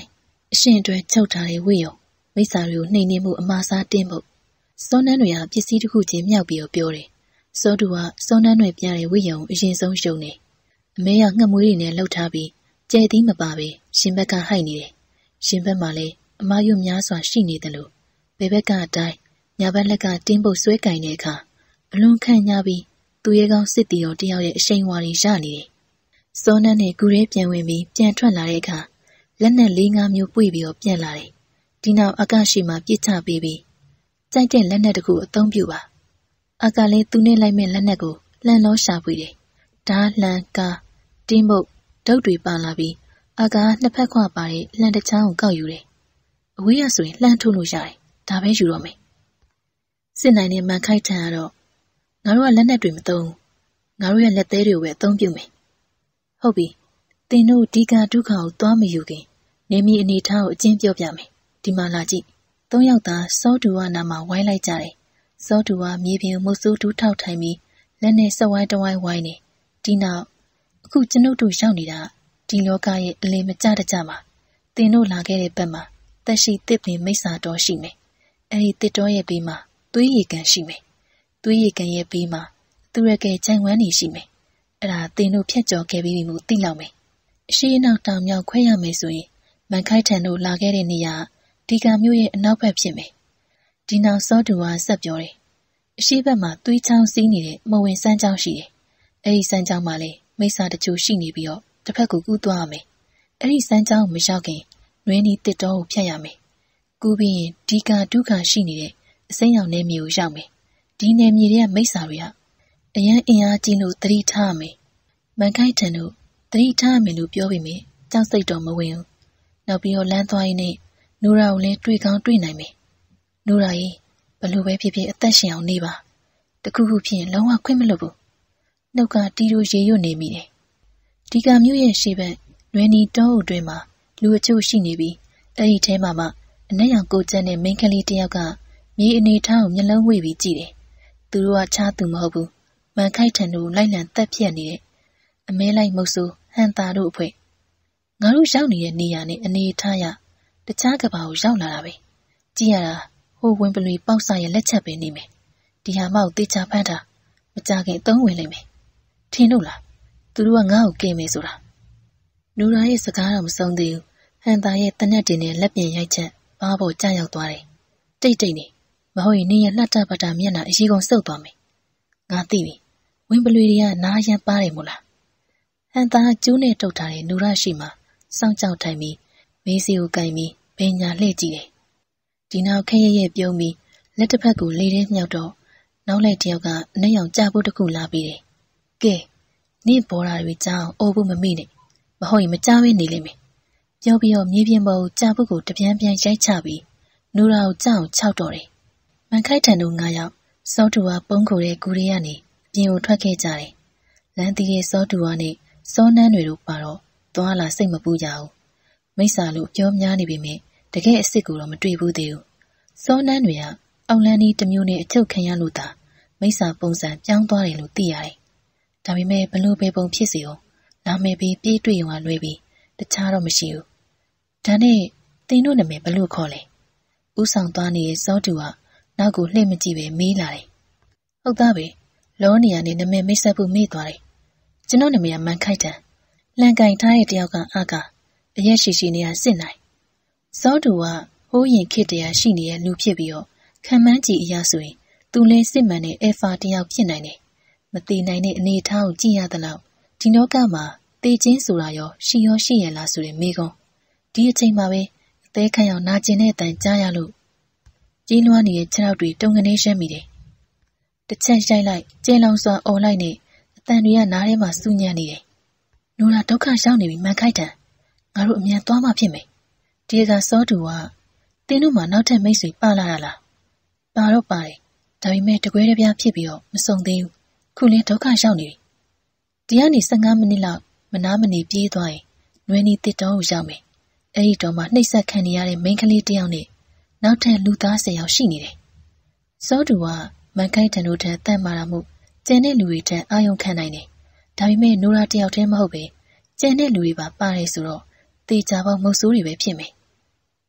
အရှင်အတွက်ချုပ်ထားတဲ့ဝိယုံမိစ္ဆာတွေကိုနှိမ်နင်းမှုအမှားစားတင်းဖို့စောနန်းတွေကပစ္စည်းတစ်ခုချင်းမြောက်ပြီးပြောတယ်စောတူကစောနန်းတွေပြတဲ့ဝိယုံအရင်ဆုံးရှုံနေအမေကငှက်မွေးတွေနဲ့လှုပ်ထားပြီးကျဲသီးမပါပဲရှင်ဘက်ကဟိုက်နေတယ်ရှင်ဘက်မှာလည်းအမားယွများစွာရှိနေတယ်လို့ဘယ်ဘက်ကအတိုင်းညာဘက်လက်ကတင်းပုတ်ဆွဲကင်တဲ့အခါအလွန်ခန့်ညားပြီးသူရဲကောင်းစစ်တီတော်တယောက်ရဲ့အရှိန်ဝါတွေရနေတယ်စောနန်းနဲ့ကူရဲပြန်ဝင်ပြီးပြန်ထွက်လာတဲ့အခါလက်နဲ့၄-၅မျိုးပွေပြီးပြန်လာတယ်ဒီနောက်အကရှိမှပြစ်ချပေးပြီးကြိုက်တဲ့လက်နဲ့တခုအသုံးပြုပါအကလည်းသူနဲ့လိုက်မဲ့လက်နဲ့ကိုလှန်လို့ရှာဖွေတယ်ဓာလှန်ကားတင်းပုတ်ဒုတ်တွေပါလာပြီးအကနှစ်ဖက်ခွပါတဲ့လှန်တစ်ချောင်းကိုကောက်ယူတယ်အဝေးရဆိုရင်လှန်ထုတ်လို့ရတယ်ဒါပဲယူတော့မယ်စစ်နိုင်တဲ့မန်ခိုက်ထန်ကတော့ငါတို့ကလက်နဲ့တွေမသုံးငါတို့ရဲ့လက်သေးတွေကိုပဲအသုံးပြုမယ်ဟုတ်ပြီသင်တို့ဒီကဒုက္ခကိုသွားမယူခင်နေမီအနေထားကိုအကျဉ်းပြောပြမယ်ဒီမှာလာကြည့်၃ယောက်သားစောတူဝနာမှာဝိုင်းလိုက်ကြတယ်စောတူဝမြေပြင်မုတ်ဆိုးတူးထောက်ထိုင်ပြီးလက်နဲ့ဆက်ဝိုင်းတဝိုင်းဝိုင်းနေဒီနောက်အခုကျွန်ုပ်တို့ရောက်နေတာဒီလောကရဲ့အလင်းမကျတကြမှာသင်တို့လာခဲ့တဲ့ဘက်မှာတက်ရှိတစ်ပင်မိစ္ဆာတော်ရှိမယ်အဲဒီတစ်တော်ရဲ့ဘေးမှာသွေးရည်ကန်ရှိမယ်သွေးရည်ကန်ရဲ့ဘေးမှာသူရကဲခြံဝန်းနေရှိမယ်အဲ့ဒါသင်တို့ဖြတ်ကျော်ခဲ့ပြီးပြီမို့သိလောက်မယ်အရှိအနောက်တောင်မြောက်ခွဲရမယ်ဆိုရင်မန်ခိုက်ထန်တို့လာခဲ့တဲ့နေရာဒီကမျိုးရဲ့အနောက်ဘက်ဖြစ်မယ်ဒီနောက်စောတူဝါဆက်ပြောတယ်အရှိဘက်မှာသွေးချောင်းစီးနေတဲ့မဝင်စမ်းချောင်းရှိတယ်အဲ့ဒီစမ်းချောင်းမှာလေမိစ္ဆာတချို့ရှိနေပြီးတော့တစ်ဖက်ကိုကူးသွားရမယ်အဲ့ဒီစမ်းချောင်းမရောက်ခင်နွေးနီးတစ်တော်ကိုဖြတ်ရမယ်ကူးပြီးရင်ဒီကဒုက္ခရှိနေတဲ့အစိမ်းရောင်နယ်မြေကိုရောက်မယ်ဒီနယ်မြေတွေကမိစ္ဆာတွေကအရန်အင်အားကြီးလို့သတိထားရမယ်မန်ခိုက်ထန်တို့သတိထားရမယ်လို့ပြောပြီးမြင်ကြောက်စိတ်တော့မဝင်ဘူးနောက်ပြီးတော့လမ်းသွားရင်းနဲ့နိုရာကိုလည်းတွေ့ကောင်းတွေ့နိုင်မယ်နိုရာကြီးဘလို့ပဲဖြစ်ဖြစ်အသက်ရှင်အောင်နေပါတခုခုဖြစ်ရင်လုံးဝခွင့်မလွတ်ဘူးနှုတ်ကတီးတို့ရေရွတ်နေမိတယ်ဒီကမျိုးရဲ့ရှေ့ဘက်နွေနီတောအုပ်တွင်မှာလူအချို့ရှိနေပြီးအဲ့ဒီထဲမှာမှအနက်ရောင်ကိုကျန်းတဲ့မိန်းကလေးတယောက်ကမြေအနေထားကိုမျက်လုံးဝှေ့ပြီးကြည့်တယ်သူတို့ကချားသူမဟုတ်ဘူးမန်ခိုက်ထန်တို့လိုက်လံတက်ပြက်နေတဲ့အမဲလိုက်မုတ်ဆိုးဟန်တာတို့အဖွဲ့ငါတို့ရောက်နေတဲ့နေရာနဲ့အနေထားရတခြားကဘာကိုရောက်လာတာပဲကြည့်ရတာဟိုဝင်ပလွေပေါက်ဆရဲ့လက်ချက်ပဲနေမယ်ဒီဟာမောက်တေချာဖမ်းတာမကြခင်အသုံးဝင်လိမ့်မယ်ထင်လို့လားသူတို့ကငါ့ကိုကဲမယ်ဆိုတာနူရာရဲ့စကားတော့မဆုံးသေးဘူးဟန်တာရဲ့တနက်တင်နဲ့လက်ပြင်ရိုက်ချက်ဘားပေါ်ကျရောက်သွားတယ်တိတ်တိတ်နေမဟုတ်ရင်နင်းရဲ့လှတပတာမျက်နှာအရှိကုန်စုပ်သွားမယ်ငါသိပြီဝင်ပလွေတွေကနားရမ်းပါတယ်မို့လားဟန်တာကျူးနဲ့တုတ်ထားတဲ့နူရာရှိမှစောင့်ကြောက်ထိုင်ပြီးမေးစီကိုကင်ပြီးဘယ်ညာလှည့်ကြည့်တယ်ဒီနောက်ခရဲရဲ့ပြုံးပြီးလက်တစ်ဖက်ကိုလေထဲမြောက်တော့နောက်လိုက်တယောက်ကအနက်ရောင်ကြဖို့တခုလာပြီးတယ်ကဲနင့်ပေါ်တာတွေကြောင်းအိုးဖို့မမိနဲ့မဟုတ်ရင်မကြဘဲနေလိမ့်မယ်ပြောပြီးတော့မြေပြင်ပေါ်ကြဖို့ကိုတပြန်းပြန်းရိုက်ချပြီးနူရာကိုကြောက်ချောက်တော့တယ်မန်ခိုက်ထန်တို့9ယောက်စောတူဝါပုံးခိုတဲ့ကူတွေကနေအပြင်ကိုထွက်ခဲ့ကြတယ်လမ်းတီးရဲ့စောတူဝါနဲ့စောနန်းတွေတို့ပါတော့သွားလာစိတ်မပူကြဘူးမိစ္ဆာလို့ပြောများနေပေမဲ့တကယ်အစ်စ်ကိုတော့မတွေ့ဘူးသေးဘူးစောနန်းတွေကအောက်လန်းဒီတစ်မျိုးနဲ့အချုပ်ခံရလို့သာမိစ္ဆာပုံစံပြောင်းသွားတယ်လို့သိရတယ်ဒါပေမဲ့ဘလို့ပဲပုံဖြစ်စီအောင်နာမည်ပြီးပြေးတွေ့ရုံကလွဲပြီးတခြားတော့မရှိဘူးဒါနဲ့သင်တို့နာမည်ဘလို့ခေါ်လဲဦးဆောင်သွားနေတဲ့စောတူကနောက်ကိုလှည့်မကြည့်ပဲမေးလာတယ်ဟုတ်သားပဲလောနေရနေနာမည်မိတ်ဆက်ဖို့မေ့သွားတယ်ကျွန်တော်နာမည်ကမန်ခိုက်တန်လန်ကင်ထားတဲ့တယောက်ကအာကအရက်ရှိရှိနေရစစ်နိုင်စောတူကဟိုးရင်ခေတ္တရာရှိနေတဲ့လူဖြစ်ပြီးတော့ခံမှန်းကြည့်အရာဆိုရင်သူလဲစစ်မှန်တဲ့အေဖာတယောက်ဖြစ်နိုင်တယ်မတည်နိုင်တဲ့အနေအထားကိုကြည့်ရသလောက်ဒီနောကမှာတေချင်းဆိုတာရောရှိရလားဆိုတဲ့မေးခွန်းဒီအချိန်မှာပဲအသေးခံရောက်နာကျင်တဲ့အတန်ကြားရလို့ကြီးလွှားနေတဲ့ခြေထောက်တွေတုံကနေရှမ်းမိတယ်တစ်ချက်ရိုက်လိုက်ကျဲလောင်စွာអော်လိုက်နဲ့အတန်တွေကနားထဲမှာစူးညံ့နေတယ်နူရာဒုက္ခရောက်နေပြီမန်ခိုက်တန်ငါတို့အမြန်သွားမှဖြစ်မယ်ဒီကစောတူကတင်းတို့မှနောက်ထပ်မိတ်ဆွေပါလာတာလားပါတော့ပါတယ်ဒါပေမဲ့တကွဲတပြားဖြစ်ပြီးတော့မစုံသေးဘူးခုလင်းဒုက္ခရောက်နေပြီဒီကနေ15မိနစ်လောက်မနာမနေပြေးသွားရင်နွေနီတစ်တောကိုရောက်မယ်အဲ့ဒီတော့မှနှိပ်စက်ခံနေရတဲ့မိန်းကလေးတစ်ယောက်နဲ့နောက်ထပ်လူသား10ယောက်ရှိနေတယ်စောတူကမန်ခိုက်တန်တို့ထက်တန်မာတာမှုကျန်တဲ့လူတွေထက်အာရုံခံနိုင်တယ်ဒါပေမဲ့နိုရာတစ်ယောက်တည်းမဟုတ်ပဲကျန်တဲ့လူတွေပါပါတယ်ဆိုတော့တေချာပေါက်မုတ်ဆိုးတွေပဲဖြစ်မယ်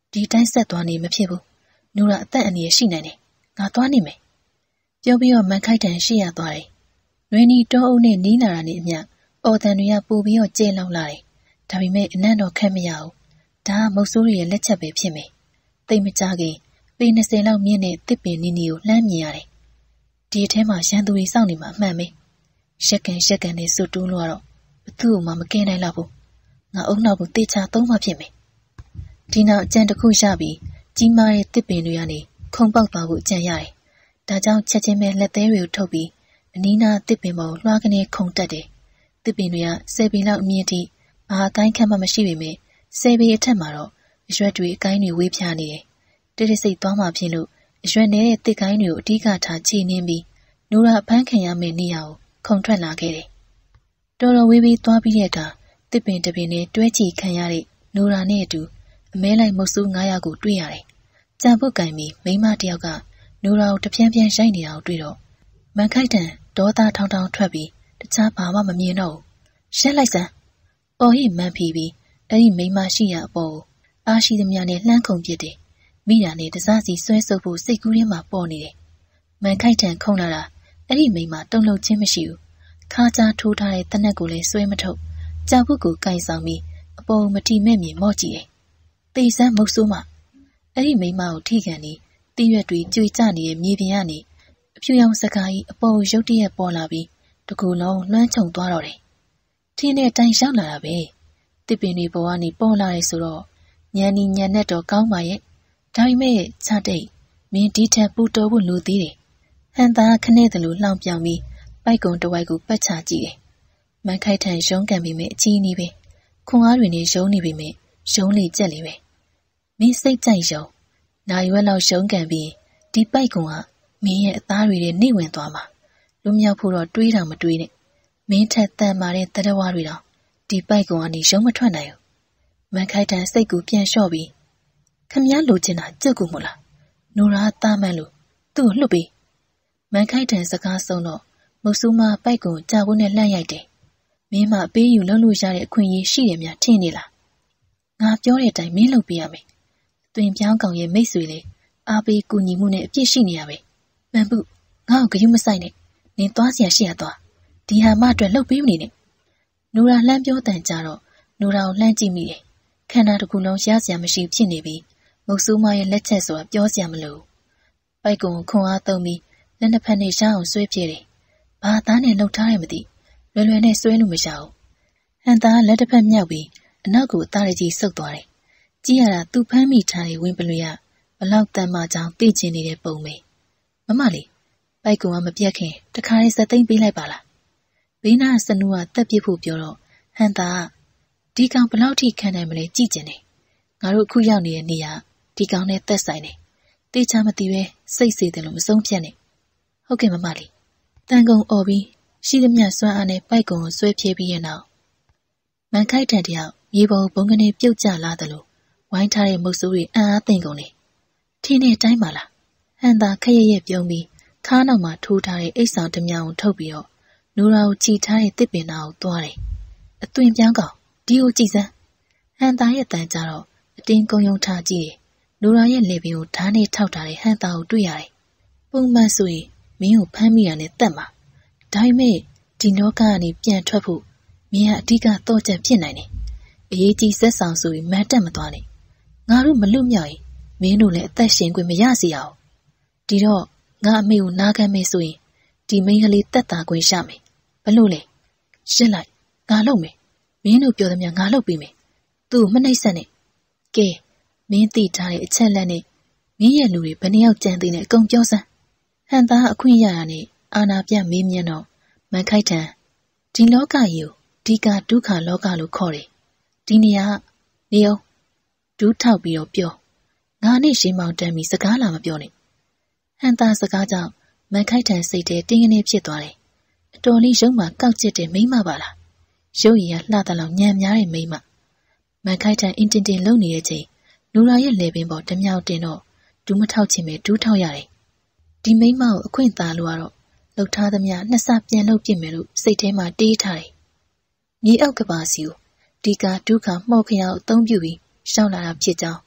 ဒီတိုင်းဆက်သွားနေမဖြစ်ဘူးနူရာအသက်အန္တရာယ်ရှိနိုင်တယ်ငါသွားနေမယ်ပြောပြီးတော့မန်ခိုက်တန်ရှိရသွားတယ်နွေနီတောအုပ်နဲ့နီးလာတာနဲ့အမျှအော်တန်တွေကပို့ပြီးတော့ကျဲလောက်လာတယ်ဒါပေမဲ့အနံ့တော့ခက်မရဘူးဒါကမုတ်ဆိုးရဲ့လက်ချက်ပဲဖြစ်မယ်တိတ်မကြခင်ပေ20လောက်မြင့်တဲ့တစ်ပင်နီနီကိုလှမ်းမြင်ရတယ်ဒီအထဲမှာရန်သူတွေစောင့်နေမှာအမှန်ပဲရှက်ကန်နဲ့စွတ်တူးလို့တော့ဘသူ့မှမကင်းနိုင်တော့ဘူးငါအုံနောက်ကိုတေချာသုံးမှဖြစ်မယ်ဒီနောက်အကြံတစ်ခုရပြီးကြီးမားတဲ့တစ်ပင်တွေကနေခုံပေါက်သွားဖို့အကြံရတယ်ဒါကြောင့်ချက်ချင်းပဲလက်သေးတွေကိုထုတ်ပြီးအနီးနားတစ်ပင်ပေါ်လွှားကနေခုံတက်တယ်တစ်ပင်တွေက10ပင်လောက်အမြင့်ထိဘာအကိုင်းခန့်မှမရှိပေမဲ့10ပင်အထက်မှာတော့အရွက်တွေအကိုင်းတွေဝေးပြားနေတယ်တိတ်ဆိတ်သွားမှဖြစ်လို့အရွက်နေတဲ့တစ်ကိုင်းတွေကိုအဓိကထားခြေနှင်းပြီးနူရာဖမ်းခံရမယ့်နေရာကိုခုံထွက်လာခဲ့တယ်တော်တော်ဝေးပြီးသွားပြီးတဲ့အခါတစ်ပင်တစ်ပင်နဲ့တွဲချီခံရတဲ့နူရာနဲ့အတူအမဲလိုက်မုတ်ဆိုး9ယောက်ကိုတွေ့ရတယ်ကြံပုတ်ကင်ပြီးမိန်းမတယောက်ကနူရာကိုတပြန်းပြန်းရိုက်နေတာကိုတွေ့တော့မန်ခိုက်တန်ဒေါသထောင်ထွက်ပြီးတခြားဘာမှမမြင်တော့ဘူးရှက်လိုက်စမ်းအော်ဟိမန်ဖီပြီးအဲ့ဒီမိန်းမရှိရအပေါ်ကိုအားရှိသမျှနဲ့လှမ်းခုန်ပစ်တယ်မိတာနဲ့တစားစီဆွဲဆုပ်ဖို့စိတ်ကူးထဲမှာပေါ်နေတယ်မန်ခိုက်တန်ခုန်လာတာအဲ့ဒီမိန်းမတုံ့လှုပ်ခြင်းမရှိဘူးခါကြားထိုးထားတဲ့တနက်ကိုလည်းဆွဲမထုတ်ကြောက်ဖို့ကိုကင်ဆောင်ပြီးအပေါ်မထီမဲ့မြင်မော့ကြည့်တယ်တေဆန်းမုတ်ဆိုးမအဲ့ဒီမိန်းမကိုထိကန်နေတီးရွက်တွေကြွေကျနေတဲ့မြေပြင်ကနေအဖြူရောင်စကားကြီးအပေါ်ရုတ်တရက်ပေါ်လာပြီးတကူလုံးလွှမ်းခြုံသွားတော့တယ်ထင်းတဲ့တိုင်ရောက်လာတာပဲတစ်ပင်တွေပေါ်ကနေပေါ်လာတယ်ဆိုတော့ညံနီညံနဲ့တော့ကောင်းပါရဲ့ဒါပေမဲ့ချတိတ်မင်းဒီထက်ပူတော်ဖို့လိုသေးတယ်ဟန်သားခနဲ့တလူလှောင်ပြောင်ပြီးပိုက်ကုံတဝိုက်ကိုပတ်ချကြည့်တယ်မန်ခိုက်ထန်ရုံးကန်ပြီးမြအကြီးနီးပဲခွန်အားတွေနဲ့ရုံးနေပြီမြရုံးလေကြက်လေပဲမင်းစိတ်ကြိုက်ရုံနိုင်ရွက်လောက်ရုံးကန်ပြီးဒီပိုက်ကုံကမင်းရဲ့အသားတွေနဲ့နှိမ့်ဝင်သွားမှာလူမြောက်ဖို့တော့တွေးတာမတွေးနဲ့မင်းထက်တန်မာတဲ့တရဝါတွေတော့ဒီပိုက်ကုံကနေရုံးမထွက်နိုင်ဘူးမန်ခိုက်ထန်စိတ်ကိုပြန်လျှော့ပြီးခမည်းလိုချင်တာကြက်ကူမို့လားနိုရာသားမန်းလို့သူ့ကိုလှုပ်ပြီးမန်ခိုက်ထန်စကားဆုံးတော့မုတ်ဆိုးမပိုက်ကုံကြာဖို့နဲ့လှမ်းရိုက်တယ်မင်းမပေးယူလုံးလို့ရတဲ့အခွင့်အရေးရှိတယ်များထင်နေလားငါပြောတဲ့အတိုင်းမင်းလုပ်ပြရမယ်တွင်ပြောင်းကောင်ရဲ့မိတ်ဆွေလေအားပေးကူညီမှုနဲ့အပြည့်ရှိနေရပဲမန်ပုငါ့ကိုဂရုမစိုက်နဲ့နင်သွားစရာရှိရသွားဒီဟာမအတွက်လှုပ်ပေးမနေနဲ့နိုရာလှမ်းပြောတန်ကြတော့နိုရာကိုလှမ်းကြည့်မိတယ်ခန္ဓာတစ်ခုလုံးရစရာမရှိဖြစ်နေပြီးမုတ်ဆိုးမရဲ့လက်ချက်ဆိုတာပြောစရာမလိုပိုက်ကုံခွန်အားသုံးပြီးလက်နှစ်ဖက်နဲ့ရအောင်ဆွဲပြေးတယ်ဘာသားနဲ့လှုပ်ထားတယ်မသိလွယ်လွယ်နဲ့ဆွဲလို့မရဘူးဟန်သားလက်တစ်ဖက်မြောက်ပြီးအနောက်ကိုအသားရကြီးဆုပ်သွားတယ်ကြည့်ရတာသူ့ဖမ်းမိထားတဲ့ဝင်းပလွေရဘလောက်တန်မှကြောင်သိကျင်နေတဲ့ပုံပဲမမလေးပိုက်ကုံကမပြတ်ခင်တခါလေးစက်သိမ့်ပေးလိုက်ပါလားဘေးနာစနူကတက်ပြစ်ဖို့ပြောတော့ဟန်သားဒီကောင်ဘလောက်ထိခံနိုင်မလဲကြည့်ကျင်တယ်ငါတို့အခုရောက်နေတဲ့နေရာဒီကောင်နဲ့သက်ဆိုင်တယ်တေချာမသိပဲစိတ်စေတယ်လို့မဆုံးဖြတ်နဲ့ဟုတ်ကဲ့မမလေးတန်ကုံអော်ပြီးရှိသမျှစွမ်းအားနဲ့ပိုက်ကုံကိုဆွဲပြေးပြီးရဲ့နောက်မန်ခိုက်ထန်တယောက်မြေပေါ်ဘုံကနေပြုတ်ကျလာတယ်လို့ဝိုင်းထားတဲ့မုတ်ဆိုးတွေအံ့အားသင့်ကုန်တယ်ထင်းတဲ့အတိုင်းပါလားဟန်သာခက်ရပြုံးပြီးခါးနောက်မှာထိုးထားတဲ့အိတ်ဆောင်တစ်မြောင်ကိုထုတ်ပြီးတော့နူရာကိုကြည်ထားတဲ့တစ်ပင်နာကိုသွားတယ်အသွင်ပြောင်းကောင်ဒီကိုကြည်စမ်းဟန်သာရဲ့တန်ကြတော့အတင်းကုံယုံထားကြည့်တယ်နူရာရဲ့လေပင်ကိုဓာတ်နဲ့ထောက်ထားတဲ့ဟန်သာကိုတွေ့ရတယ်ပုံမှန်ဆိုရင်မင်းကိုဖမ်းမိတာနဲ့တက်မှာဒါပေမဲ့ဒီလောကကနေပြန်ထွက်ဖို့မင်းကအဓိကတော့ချက်ဖြစ်နိုင်တယ်အရေးကြီးဆက်ဆောင်ဆိုရင်မန်တက်မသွားနဲ့ငါတို့မလွတ်မြောက်ရင်မင်းတို့လည်းအသက်ရှင်ခွင့်မရစေအောင်ဒီတော့ငါအမေကိုနားခံမယ်ဆိုရင်ဒီမိန်းကလေးတက်တာခွင့်ရမယ်ဘလို့လဲရှင်းလိုက်ငါလုပ်မယ်မင်းတို့ပြောသမျှငါလုပ်ပေးမယ်သူ့ကိုမနှိပ်စက်နဲ့ကဲမင်းသိထားတဲ့အချက်လက်နဲ့မင်းရဲ့လူတွေဘယ်နှယောက်ကြံသေးနဲ့အကုန်ပြောစမ်းဟန်သားအခွင့်ရတာနဲ့အာနာပြမေးမြန်းတော့မန်ခိုက်ထန်ဒီလောကကြီးကိုဒီကဒုက္ခလောကလို့ခေါ်တယ်ဒီနေရာနေအောင်ဒူးထောက်ပြီးတော့ပြောငါနဲ့ရှင်မောင်တန်းပြီးစကားလာမပြောနဲ့ဟန်သားစကားကြောင့်မန်ခိုက်ထန်စိတ်ထဲတင်းကနေဖြစ်သွားတယ်အတော်လေးရုံမှကောက်ကျစ်တဲ့မိန်းမပါလားရုပ်ရည်ကလှတဲ့လောက်ညံများတဲ့မိန်းမမန်ခိုက်ထန်အင်တင်လုံနေတဲ့ချိန်နူရာရဲ့လေပင်ပေါ်တမြောက်တင်တော့ဒူးမထောက်ချင်ပဲဒူးထောက်ရတယ်ဒီမိန်းမကိုအခွင့်သားလို့ကတော့လှုပ်ထားသမျှနှစ်ဆပြန်လှုပ်ပြစ်မယ်လို့စိတ်ထဲမှာတေးထားတယ်မြေအောက်ကပါစီကိုဒီကဒုက္ခမှောက်ခရောက်အသုံးပြုပြီးရှောက်လာတာဖြစ်ကြောင်း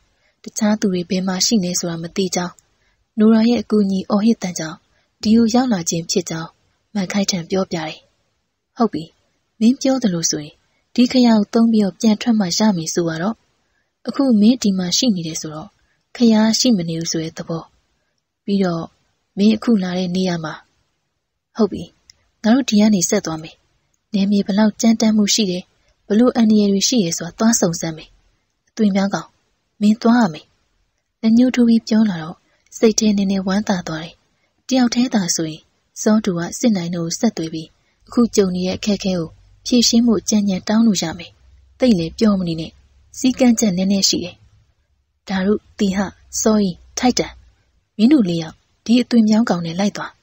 တခြားသူတွေဘယ်မှာရှိနေဆိုတာမသိကြောင်းနိုရာရဲ့အကူအညီအော်ဟစ်တန်ကြောင့်ဒီကိုရောက်လာခြင်းဖြစ်ကြောင်းမန်ခိုက်ထန်ပြောပြတယ်။ဟုတ်ပြီမင်းပြောသလိုဆိုရင်ဒီခရာကိုသုံးပြီးတော့ပြန်ထွက်မှရမယ်ဆိုတော့အခုမင်းဒီမှာရှိနေတယ်ဆိုတော့ခရာရှိမနေဘူးဆိုတဲ့သဘောပြီးတော့မင်းအခုလာတဲ့နေရာမှာဟုတ်ပြီငါတို့ဒီကနေဆက်သွားမယ်။နေမြေဘလောက်ကြမ်းတမ်းမှုရှိတယ်ဘလို့အန္တရာယ်တွေရှိရဲဆိုတာသွားစုံစမ်းမယ်။အသွင်ပြောင်းကောင်မင်းသွားရမယ်။လက်ညှိုးထိုးပြီးပြောလာတော့စိတ်ထဲနည်းနည်းဝမ်းသာသွားတယ်။တယောက်တည်းသာဆိုရင်စောတူကစစ်နိုင်တို့ဆက်သွေးပြီးအခုကြုံနေတဲ့အခက်အခဲကိုဖြေရှင်းမှုကြံ့ကြံ့တောင်းလို့ရမယ်။တိတ်လေပြောမနေနဲ့စီကန်းချက်နည်းနည်းရှိတယ်။ဒါတို့တီဟစောကြီးထိုက်တန်မင်းတို့လေးယောက်ဒီအသွင်ပြောင်းကောင်နဲ့လိုက်သွား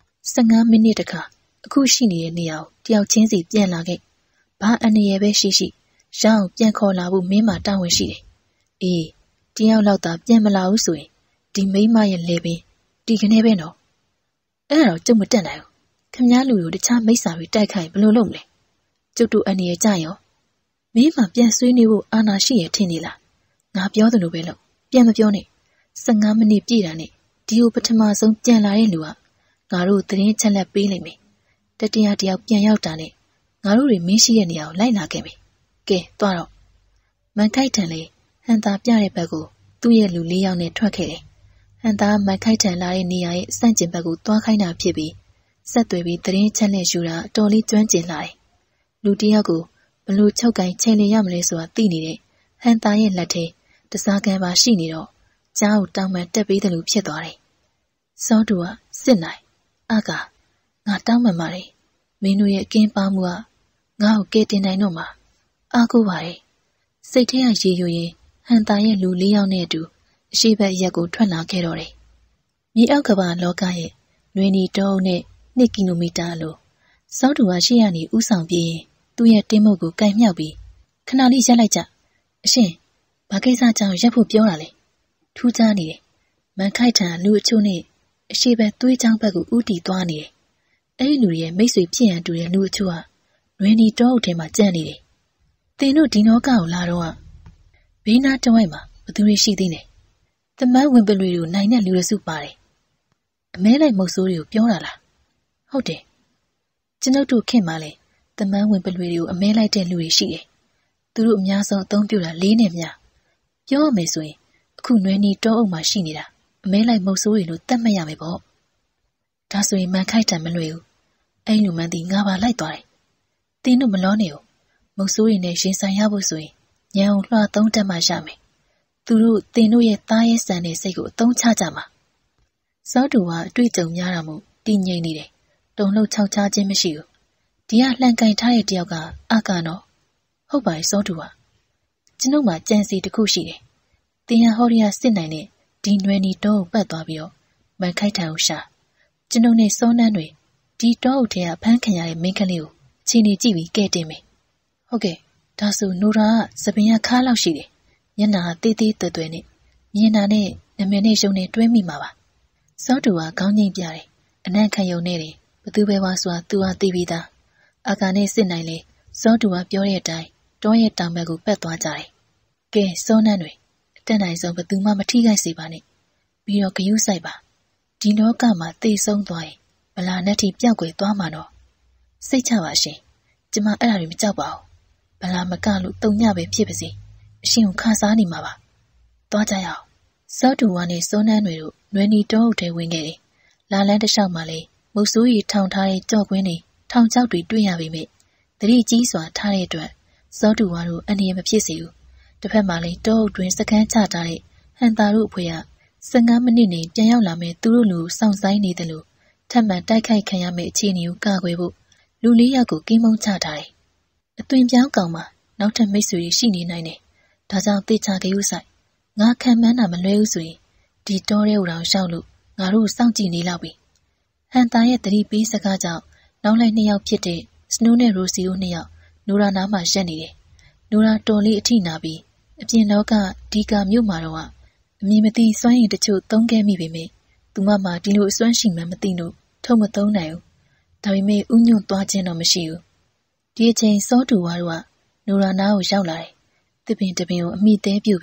15မိနစ်တခါအခုရှိနေတဲ့နေရာကိုတယောက်ချင်းစီပြန်လာခဲ့ဘာအန္တရာယ်ပဲရှိရှိရအောင်ပြန်ခေါ်လာဖို့မင်းမတာဝန်ရှိတယ်အေးတယောက်လောက်သာပြန်မလာဘူးဆိုရင်ဒီမိန်းမရဲ့လေပင်ဒီကနေပဲနော်အဲ့ဒါတော့ကျုပ်မတက်နိုင်ဘူးခင်ဗျားလူတို့တခြားမိစ္ဆာတွေတိုက်ခိုက်ဘယ်လိုလုပ်မလဲကျုပ်တို့အန္တရာယ်ကြရောမင်းမပြန်ဆွေးနေဖို့အာဏာရှိရထင်နေလားငါပြောသလိုပဲလို့ပြန်မပြောနဲ့15မိနစ်ပြည့်တာနဲ့ဒီကိုပထမဆုံးပြန်လာတဲ့လူကငါတို့သတင်းချက်လက်ပေးလိုက်မယ်တတိယတယောက်ပြန်ရောက်တာနဲ့ငါတို့တွေမင်းရှိတဲ့နေရာကိုလိုက်လာခဲ့မယ်ကဲသွားတော့မန်ခိုက်ထန်လေဟန်တာပြတဲ့ဘက်ကိုသူ့ရဲ့လူ4ယောက်နဲ့ထွက်ခဲ့တယ်ဟန်တာမန်ခိုက်ထန်လာတဲ့နေရာရဲ့စန့်ကျင်ဘက်ကိုသွားခိုင်းတာဖြစ်ပြီးဆက်သွယ်ပြီးသတင်းချက်လက်ယူတာတော်လေးကျွမ်းကျင်လာတယ်လူတယောက်ကိုဘလို့ချုပ်ကိုင်းချိန်နေရမလဲဆိုတာသိနေတဲ့ဟန်တာရဲ့လက်ထဲတစားကန်ပါရှိနေတော့ကြားကိုတောင်းပန်တက်ပေးတယ်လို့ဖြစ်သွားတယ်စောတူကစစ်နိုင်အကငါတောင်းပန်ပါတယ်မင်းတို့ရဲ့အကင်းပါမှုကငါ့ကိုကယ်တင်နိုင်တော့မှာအားကိုးပါတယ်စိတ်ထဲကရေယူရင်ဟန်တာရဲ့လူ4ယောက်နဲ့အတူအရှိဘက်ရက်ကိုထွက်လာခဲ့တော့တယ်မြေအောက်ကဘာလောကရဲ့နွေနီတောအုပ်နဲ့2 ကီလိုမီတာအလိုစောတူကရှေ့ကနေဥဆောင်ပြေးရင်သူ့ရဲ့တင်းမုတ်ကိုကင်မြောက်ပြီးခဏလေးရပ်လိုက်ကြအရှင်ဘာကိစ္စကြောင့်ရပ်ဖို့ပြောတာလဲထူးခြားနေတယ်မန်ခိုက်ထန်လူအချို့နဲ့အရှိဘက်သွေးချောင်းဘက်ကိုဥတီသွားနေတယ်အဲ့ဒီလူတွေရဲ့မိတ်ဆွေဖြစ်ရန်တူတဲ့လူအချို့ကနွေနီတောအုပ်ထဲမှာကြံ့နေတယ်သင်တို့ဒီနောကကိုလာတော့ဘေးနားတဝိုက်မှာဘသူတွေရှိသေးလဲတမန်ဝင်ပလွေတွေကိုနိုင်တဲ့လူရစုပါတယ်အမဲလိုက်မုတ်ဆိုးတွေကိုပြောတာလားဟုတ်တယ်ကျွန်ုပ်တို့ခင်မှာလေတမန်ဝင်ပလွေတွေကိုအမဲလိုက်တဲ့လူတွေရှိတယ်သူတို့အများဆုံးအသုံးပြုတာလေးနဲ့များပြောရမယ်ဆိုရင်အခုနွေနီတောအုပ်မှာရှိနေတာအမဲလိုက်မုတ်ဆိုးတွေလို့သတ်မှတ်ရမယ်ပေါ့ဒါဆိုရင်မန်ခိုက်တံမလွယ်ဘူးအဲ့လူမှန်တီငါပါလိုက်သွားတယ်တင်းတို့မလောနေဘူးမုတ်ဆိုးတွေနဲ့ရင်ဆိုင်ရဖို့ဆိုရင်ညံအောင်လွှာသုံးတက်မှရမယ်သူတို့တင်းတို့ရဲ့သားရဲဆန်တဲ့စိတ်ကိုအသုံးချကြမှာစောတူကအတွေ့အကြုံများတာမို့တည်ငြိမ်နေတယ်တုံ့လှုပ်ခြောက်ခြားခြင်းမရှိဘူးဒီကလှန်ကင်ထားတဲ့တယောက်ကအကနော်ဟုတ်ပါရဲ့စောတူကကျွန်ုပ်မှာကြံစီတစ်ခုရှိတယ်တင်ရဟောရီယာစစ်နိုင်တဲ့ဒီနွယ်နီတောကိုပတ်သွားပြီးတော့မန်ခိုက်ထံကိုရှာကျွန်ုပ်နဲ့စောနန်းတွေဒီတောအုပ်ထဲကဖမ်းခံရတဲ့မိန်းကလေးကိုခြေနေကြည့်ပြီးကဲတင်မယ်ဟုတ်ကဲ့ဒါဆိုနိုရာကသပင်ရခါလောက်ရှိတယ်မျက်နှာတေးသေးသွဲ့သွဲ့နဲ့မြင်တာနဲ့နာမည်နဲ့ရုံနဲ့တွဲမိမှာပါစောတူကခေါင်းငိမ့်ပြတယ်အနံ့ခံယုံနဲ့တယ်ဘသူပဲပါဆိုတာသူကသိပြီးသားအာကာနဲ့စစ်နိုင်လေစောတူကပြောတဲ့အတိုင်းတောရဲ့တောင်ဘက်ကိုပတ်သွားကြတယ်ကဲစောနန်းတွေအတက်နိုင်ဆုံးဘသူမှမထိခိုက်စေပါနဲ့ပြီးတော့ဂယုစိုက်ပါဒီလောကမှာသိဆုံးသွားရင်ဗလာနဲ့ထိပြောက်ွယ်သွားမှာတော့စိတ်ချပါရှင်ကျမအဲ့ဒါတွေမကြောက်ပါဘူးဗလာမကလို့တုံညပဲဖြစ်ပါစေအရှင်ကိုခါစားနေမှာပါသွားကြရအောင်စောတူဝါနဲ့စောနန်းတွေတို့နွယ်နီတောအုပ်ထဲဝင်ခဲ့တယ်လာလန်းတစ်လျှောက်မှာလေမုတ်ဆိုးရီထောင်ထားတဲ့ကြော့ကွင်းတွေထောင်ချောက်တွေတွေ့ရပေမဲ့တတိကြီးစွာထားတဲ့အတွက်စောတူဝါတို့အန္တရာယ်မဖြစ်စေဘူးတစ်ဖက်မှာလေတောအုပ်တွင်စခန်းချထားတဲ့ဟန်တာတို့အဖွဲက15မိနစ်နေပြန်ရောက်လာမဲ့သူတို့လူစောင့်ဆိုင်နေတယ်လို့ထပ်မံတိုက်ခိုက်ခံရမယ့်အခြေအနေကိုကာကွယ်ဖို့လူ4ယောက်ကိုကင်းမုန်းချထားတယ်အသွင်ပြောင်းကောင်မှာနောက်ထပ်မိတ်ဆွေတွေရှိနေနိုင်တယ်ဒါကြောင့်တေချာဂယုဆိုင်ငါခံမှန်းတာမလွဲဘူးဆိုရင်ဒီတောထဲကိုတောင်ရှောက်လို့ငါတို့စောင့်ကြည့်နေလောက်ပြီဟန်တာရဲ့တတိပေးစကားကြောင့်နောက်လိုက်2ယောက်ဖြစ်တဲ့စနိုးနဲ့ရိုစီတို့2ယောက်နိုရာနာမှာရက်နေတယ်နိုရာတော်လေးအထိနာပြီးအပြင်လောကဒီကာမြို့မှာတော့အမည်မသိစွမ်းရည်တချို့သုံးခဲ့မိပေမဲ့သူမမှာဒီလိုအစွမ်းရှိမှမသိလို့ထုတ်မသုံးနိုင်ဘူးဒါပေမဲ့ဥညွန့်သွားခြင်းတော့မရှိဘူးဒီအချိန်စောတူဝါတို့ကနိုရာနာကိုရောက်လာတယ်တစ်ပင်တစ်ပင်ကိုအမိသေးပြုတ်ပြီးအ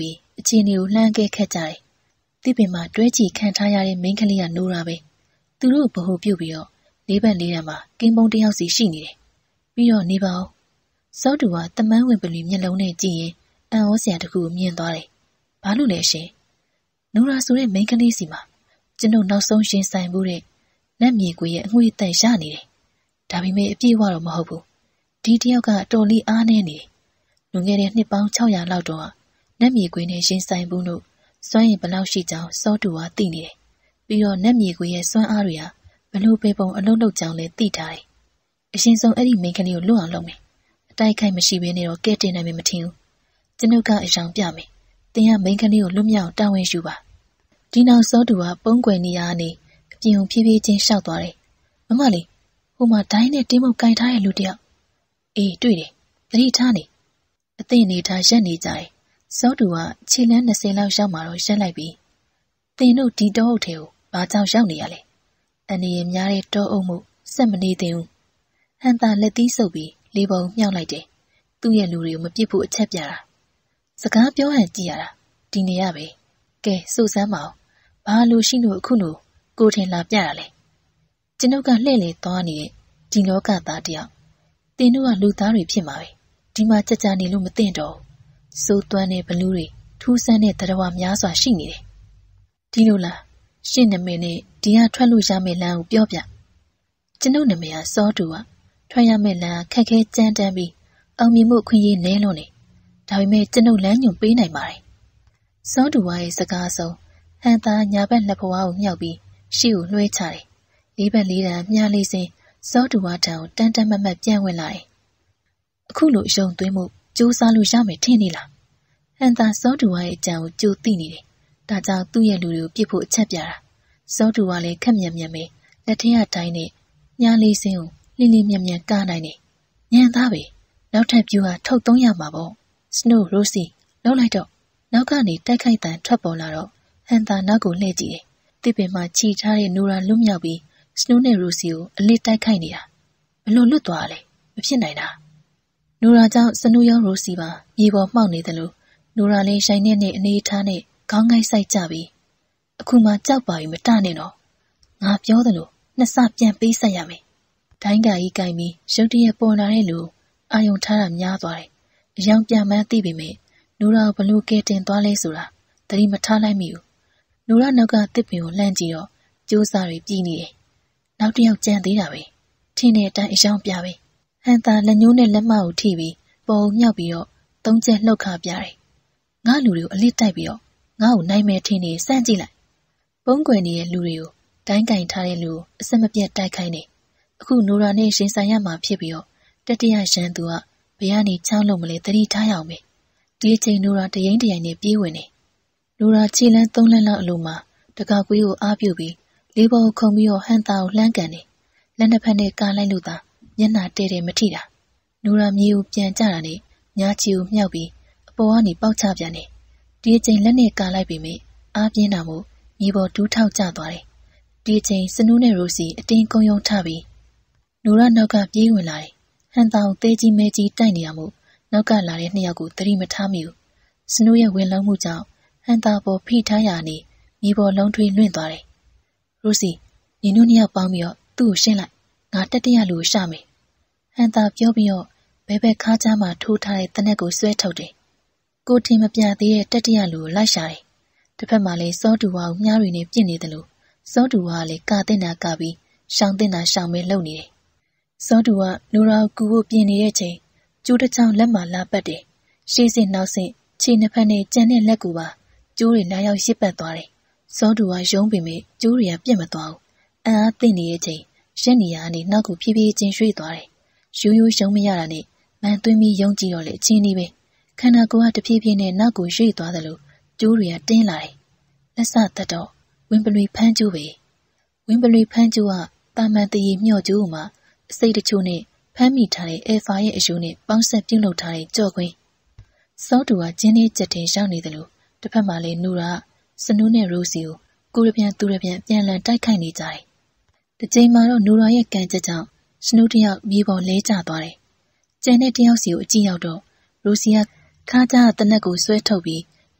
အခြေအနေကိုလှမ်းခဲ့ခက်ကြတယ်။တစ်ပင်မှာတွဲချီခံထားရတဲ့မိန်းကလေးကနိုးတာပဲ။သူတို့ဗဟိုပြုတ်ပြီးတော့လေးဘက်လေးတန်းမှာကင်းပုံးတစ်ယောက်စီရှိနေတယ်။ပြီးတော့နေပါဦး။စောတူကတမန်းဝင်ပလီမျက်လုံးနဲ့ကြည့်ရင်အံ့ဩစရာတစ်ခုကိုမြင်သွားတယ်။ဘာလို့လဲရှင်။နိုးရာဆိုတဲ့မိန်းကလေးစီမှာကျွန်တော်နောက်ဆုံးရှင်ဆိုင်မှုတဲ့လက်မြေကွေရဲ့အငွေ့တန်ရနေတယ်။ဒါပေမဲ့အပြည့်အဝတော့မဟုတ်ဘူး။ဒီတယောက်ကတော်လေးအားနေနေတယ်။လွန်ခဲ့တဲ့နှစ်ပေါင်း600လောက်တော့လက်မြေကွေနဲ့ရှင်ဆိုင်မှုတို့စွမ်းရည်ဘလောက်ရှိကြောင်းစောတူကသိနေတယ်။ပြီးတော့လက်မြေကွေရဲ့စွမ်းအားတွေဟာဘလို့ပဲပုံအလုံးလုံးကြောင်းလဲသိထားတယ်။အရှင်ဆုံးအဲ့ဒီမိန်းကလေးကိုလွတ်အောင်လုပ်မယ်။အတိုက်ခိုက်မရှိဘဲနဲ့တော့ကဲတင်နိုင်မယ်မထင်ဘူး။ကျွန်ုပ်ကအယောင်ပြမယ်။တင်ရမိန်းကလေးကိုလွတ်မြောက်တာဝန်ယူပါ။ဒီနောက်စောတူကပုံးကွယ်နေရကနေအပြင်ကိုဖြည်းဖြည်းချင်းရှောက်သွားတယ်။မမလေးဟိုမှာဒိုင်းနဲ့တင်းမုတ်ကင်ထားတဲ့လူတယောက်အေးတွေ့တယ်။သတိထားနေ။အသိနေထားရက်နေကြတယ်။စောတူကခြေလန်း20လောက်ရောက်မှတော့ရက်လိုက်ပြီးတင်တို့ဒီတောအုပ်ထဲကိုဘာကြောင့်ရောက်နေရလဲ။အနေရများတဲ့တောအုပ်မှုစက်မနေသေးဘူး။ဟန်တာလက်သီးဆုပ်ပြီးလေပုံမြှောက်လိုက်တယ်။သူ့ရဲ့လူတွေကိုမပစ်ဖို့အချက်ပြတာ။စကားပြောဟန်ကြည့်ရတာဒီနေရပဲ။ကဲစူစမ်းမအောင်။ဘာလို့ရှိလို့အခုလိုကိုထင်လာပြတာလဲ။ကျွန်ုပ်ကလှည့်လေသွားနေတဲ့ဒီလောကသားတယောက်။တင်တို့ကလူသားတွေဖြစ်မှာပဲ။ဒီမှာကြကြနေလို့မသိတော့။စိုးသွမ်းတဲ့ဘလူးတွေထူးဆန်းတဲ့တရားဝများစွာရှိနေတယ်။ဒီလိုလားရှင့်နာမည်နဲ့ဒီကထွက်လို့ရမယ့်လမ်းကိုပြောပြ။ကျွန်ုပ်နာမည်ကစောတူကထွက်ရမယ့်လမ်းခက်ခဲကြမ်းတမ်းပြီးအောင်မြင်မှုအခွင့်အရေးနည်းလွန်းနေ။ဒါပေမဲ့ကျွန်ုပ်လမ်းညွှန်ပေးနိုင်ပါတယ်။စောတူရဲ့စကားဆုံးဟန်သားညာဘက်လက်ဖွားကိုမြှောက်ပြီးရှေ့ကိုလွှဲချတယ်။လေးဘက်လေးတန်းမြားလေးစင်းစောတူဝါထံကိုတန်းတန်းမတ်မတ်ပြန်ဝင်လာတယ်။အခုလိုအယုံသွင်းမှုကြိုးစားလို့ရမယ်ထင်နေလား။ဟန်သားစောတူဝါရဲ့အကြံကိုကြိုသိနေတယ်။ဒါကြောင့်သူ့ရဲ့လူတွေကိုပြစ်ဖို့အချက်ပြတာ။စောတူဝါလည်းခက်မြန်မြန်ပဲလက်ထဲကတိုင်းနဲ့ညားလေးစင်းကိုလင်းလင်းမြန်မြန်ကားနိုင်တယ်။ညံသားပဲနောက်ထပ်ပြူဟာထုတ်သုံးရမှာပေါ့။ Snow Rosie လောက်လိုက်တော့နောက်ကနေတိုက်ခိုက်တန်ထွက်ပေါ်လာတော့ဟန်သားနောက်ကိုလှည့်ကြည့်တယ်။တစ်ပင်မှာခြိထားတဲ့နိုရာလွတ်မြောက်ပြီး Snow နဲ့ Rosie ကိုအလစ်တိုက်ခိုက်နေတာဘလို့လွတ်သွားလဲမဖြစ်နိုင်တာ။နိုရာကြောင့်စနူးရော Rosie ပါမြေပေါ်မှောက်နေတယ်လို့နိုရာလေးရှိုင်နဲ့အနေထားနဲ့ခေါင်းငိုက်ဆိုင်ကြပြီးအခုမှကြောက်ပါပြီမတနဲ့တော့ငါပြောတယ်လို့နှစ်ဆပြန်ပေးဆက်ရမယ်။ဒိုင်းကာကြီးကိုင်ပြီးရုတ်တရက်ပေါ်လာတဲ့လူအာယုံထားတာများသွားတယ်။အယောင်ပြန်မှန်းသိပေမဲ့နိုရာဘလို့ကဲတင်သွားလဲဆိုတာသတိမထားလိုက်မိဘူး။နိုရာနောက်ကတစ်ပင်ကိုလှမ်းကြည့်တော့ကျိုးစားတွေပြည်နေတယ်။နောက်တစ်ယောက်ကြံသေးတာပဲ။ထင်းတဲ့အတိုင်းအယောင်ပြပဲ။ဟန်တာလက်ညှိုးနဲ့လက်မကိုထိပြီးပေါ်မြောက်ပြီးတော့သုံးချက်လှုပ်ခါပြတယ်။ငါလူတွေကိုအလစ်တိုက်ပြီးတော့ငါ့ကိုနိုင်မယ်ထင်းနေစမ်းကြည့်လိုက်။ပုံးကွယ်နေတဲ့လူတွေကိုဒိုင်းကင်ထားတဲ့လူကိုအဆက်မပြတ်တိုက်ခိုင်းနေ။အခုနိုရာနဲ့ရှင်ဆိုင်ရမှာဖြစ်ပြီးတော့တတိယရန်သူကဘယ်ကနေချောင်းလုံးမလဲသတိထားရအောင်ပဲ။ဒီအချိန်နိုရာတရင်တရိုင်နဲ့ပြေးဝင်နေ။နိုရာခြေလန်း3လမ်းလောက်အလိုမှာတကာကွေးကိုအားပြုပြီးလေးပေါ်ခုံပြီးတော့ဟန်တာကိုလှမ်းကန်နေ။လက်နှစ်ဖက်နဲ့ကာလိုက်လို့သာမျက်နှာတဲတဲမထိတာ။နိုရာမြေကိုပြန်ကြတာနဲ့ညာချီကိုမြှောက်ပြီးအပေါ်ကနေပေါက်ချပြန်နေ။ဒီအချိန်လက်နဲ့ကာလိုက်ပြီးမိအားပြင်းတာမို့မြေပေါ်ဒူးထောက်ကျသွားတယ်။ဒီအချိန်စနူးနဲ့ရိုစီအတင်းကုံယုံထပြီးနိုရာနောက်ကပြေးဝင်လာတယ်။ဟန်တာကိုသေးကြီးမဲကြီးတိုက်နေရမို့နောက်ကလာတဲ့နှစ်ယောက်ကိုသတိမထားမိဘူး။စနူးရဲ့ဝင်လုံးမှုကြောင့်ဟန်တာပေါ်ဖိထားရနေမြေပေါ်လုံးထွေးလွင့်သွားတယ်။ရိုစီညီတို့နှစ်ယောက်ပေါင်းပြီးတော့သူ့ကိုရှင်းလိုက်ငါတတိယလူကိုရှာမယ်။ဟန်တာပြောပြီးတော့ဘဲဘက်ခါးကြားမှာထိုးထားတဲ့တနက်ကိုဆွဲထုတ်တယ်။ကိုထင်မပြသေးတဲ့တတိယလူကိုလိုက်ရှာတယ်။တစ်ဖက်မှာလည်းစောတူဝါကိုမြားတွေနဲ့ပြစ်နေတယ်လို့စောတူဝါကလည်းကာတင်တာကပြီးရှောင်းတင်တာရှောင်းမဲလှုပ်နေတယ်။စောတူကနိုရာကိုကူဖို့ပြင်နေတဲ့ချိန်ကျိုးတစ်ချောင်းလက်မှာလာပတ်တယ်။ရှေ့စစ်နောက်စစ်ခြေနှစ်ဖက်နဲ့ကြံတဲ့လက်ကူပါကျိုးတွေလာရောက်ရစ်ပတ်သွားတယ်။စောတူကယုံပေမဲ့ကျိုးတွေကပြက်မသွားဘူး။အံ့အားသင့်နေတဲ့ချိန်ရက်နေရကနေနောက်ကိုဖြည်းဖြည်းချင်းရွှေ့သွားတယ်။ရိုးရိုးယုံမရတာနဲ့မန်သွင်းပြီးယုံကြည့်တော့လေအချင်းလေးပဲခန္ဓာကိုယ်ကတဖြည်းဖြည်းနဲ့နောက်ကိုရွှေ့သွားတယ်လို့ကျိုးတွေကတင်းလာတယ်။လက်စသက်တော့ဝင်းပလွေဖမ်းကျိုးပဲ။ဝင်းပလွေဖမ်းကျိုးကတာမန်တရီမြော့ကျိုးမှာအစိတ်တချို့နဲ့ဖမ်းမိထားတဲ့အယ်ဖာရဲ့အယိုးနဲ့ပေါင်းဆက်ပြုတ်လုပ်ထားတဲ့ကြော့ခွင်းစောတူကကျင်းလေးကြက်တင်ရောက်နေတယ်လို့တစ်ဖက်မှာလည်းနူရာစနူးနဲ့ရိုစီကိုရပြန်သူရပြန်ပြန်လည်တိုက်ခိုက်နေကြတယ်။ဒီချိန်မှာတော့နူရာရဲ့ကန်ချက်ကြောင့်စနူးတယောက်မြေပေါ်လဲကျသွားတယ်။ကျန်တဲ့တယောက်စီကိုအကြည့်ရောက်တော့ရိုစီကခါးကြားတနက်ကိုဆွဲထုတ်ပြီး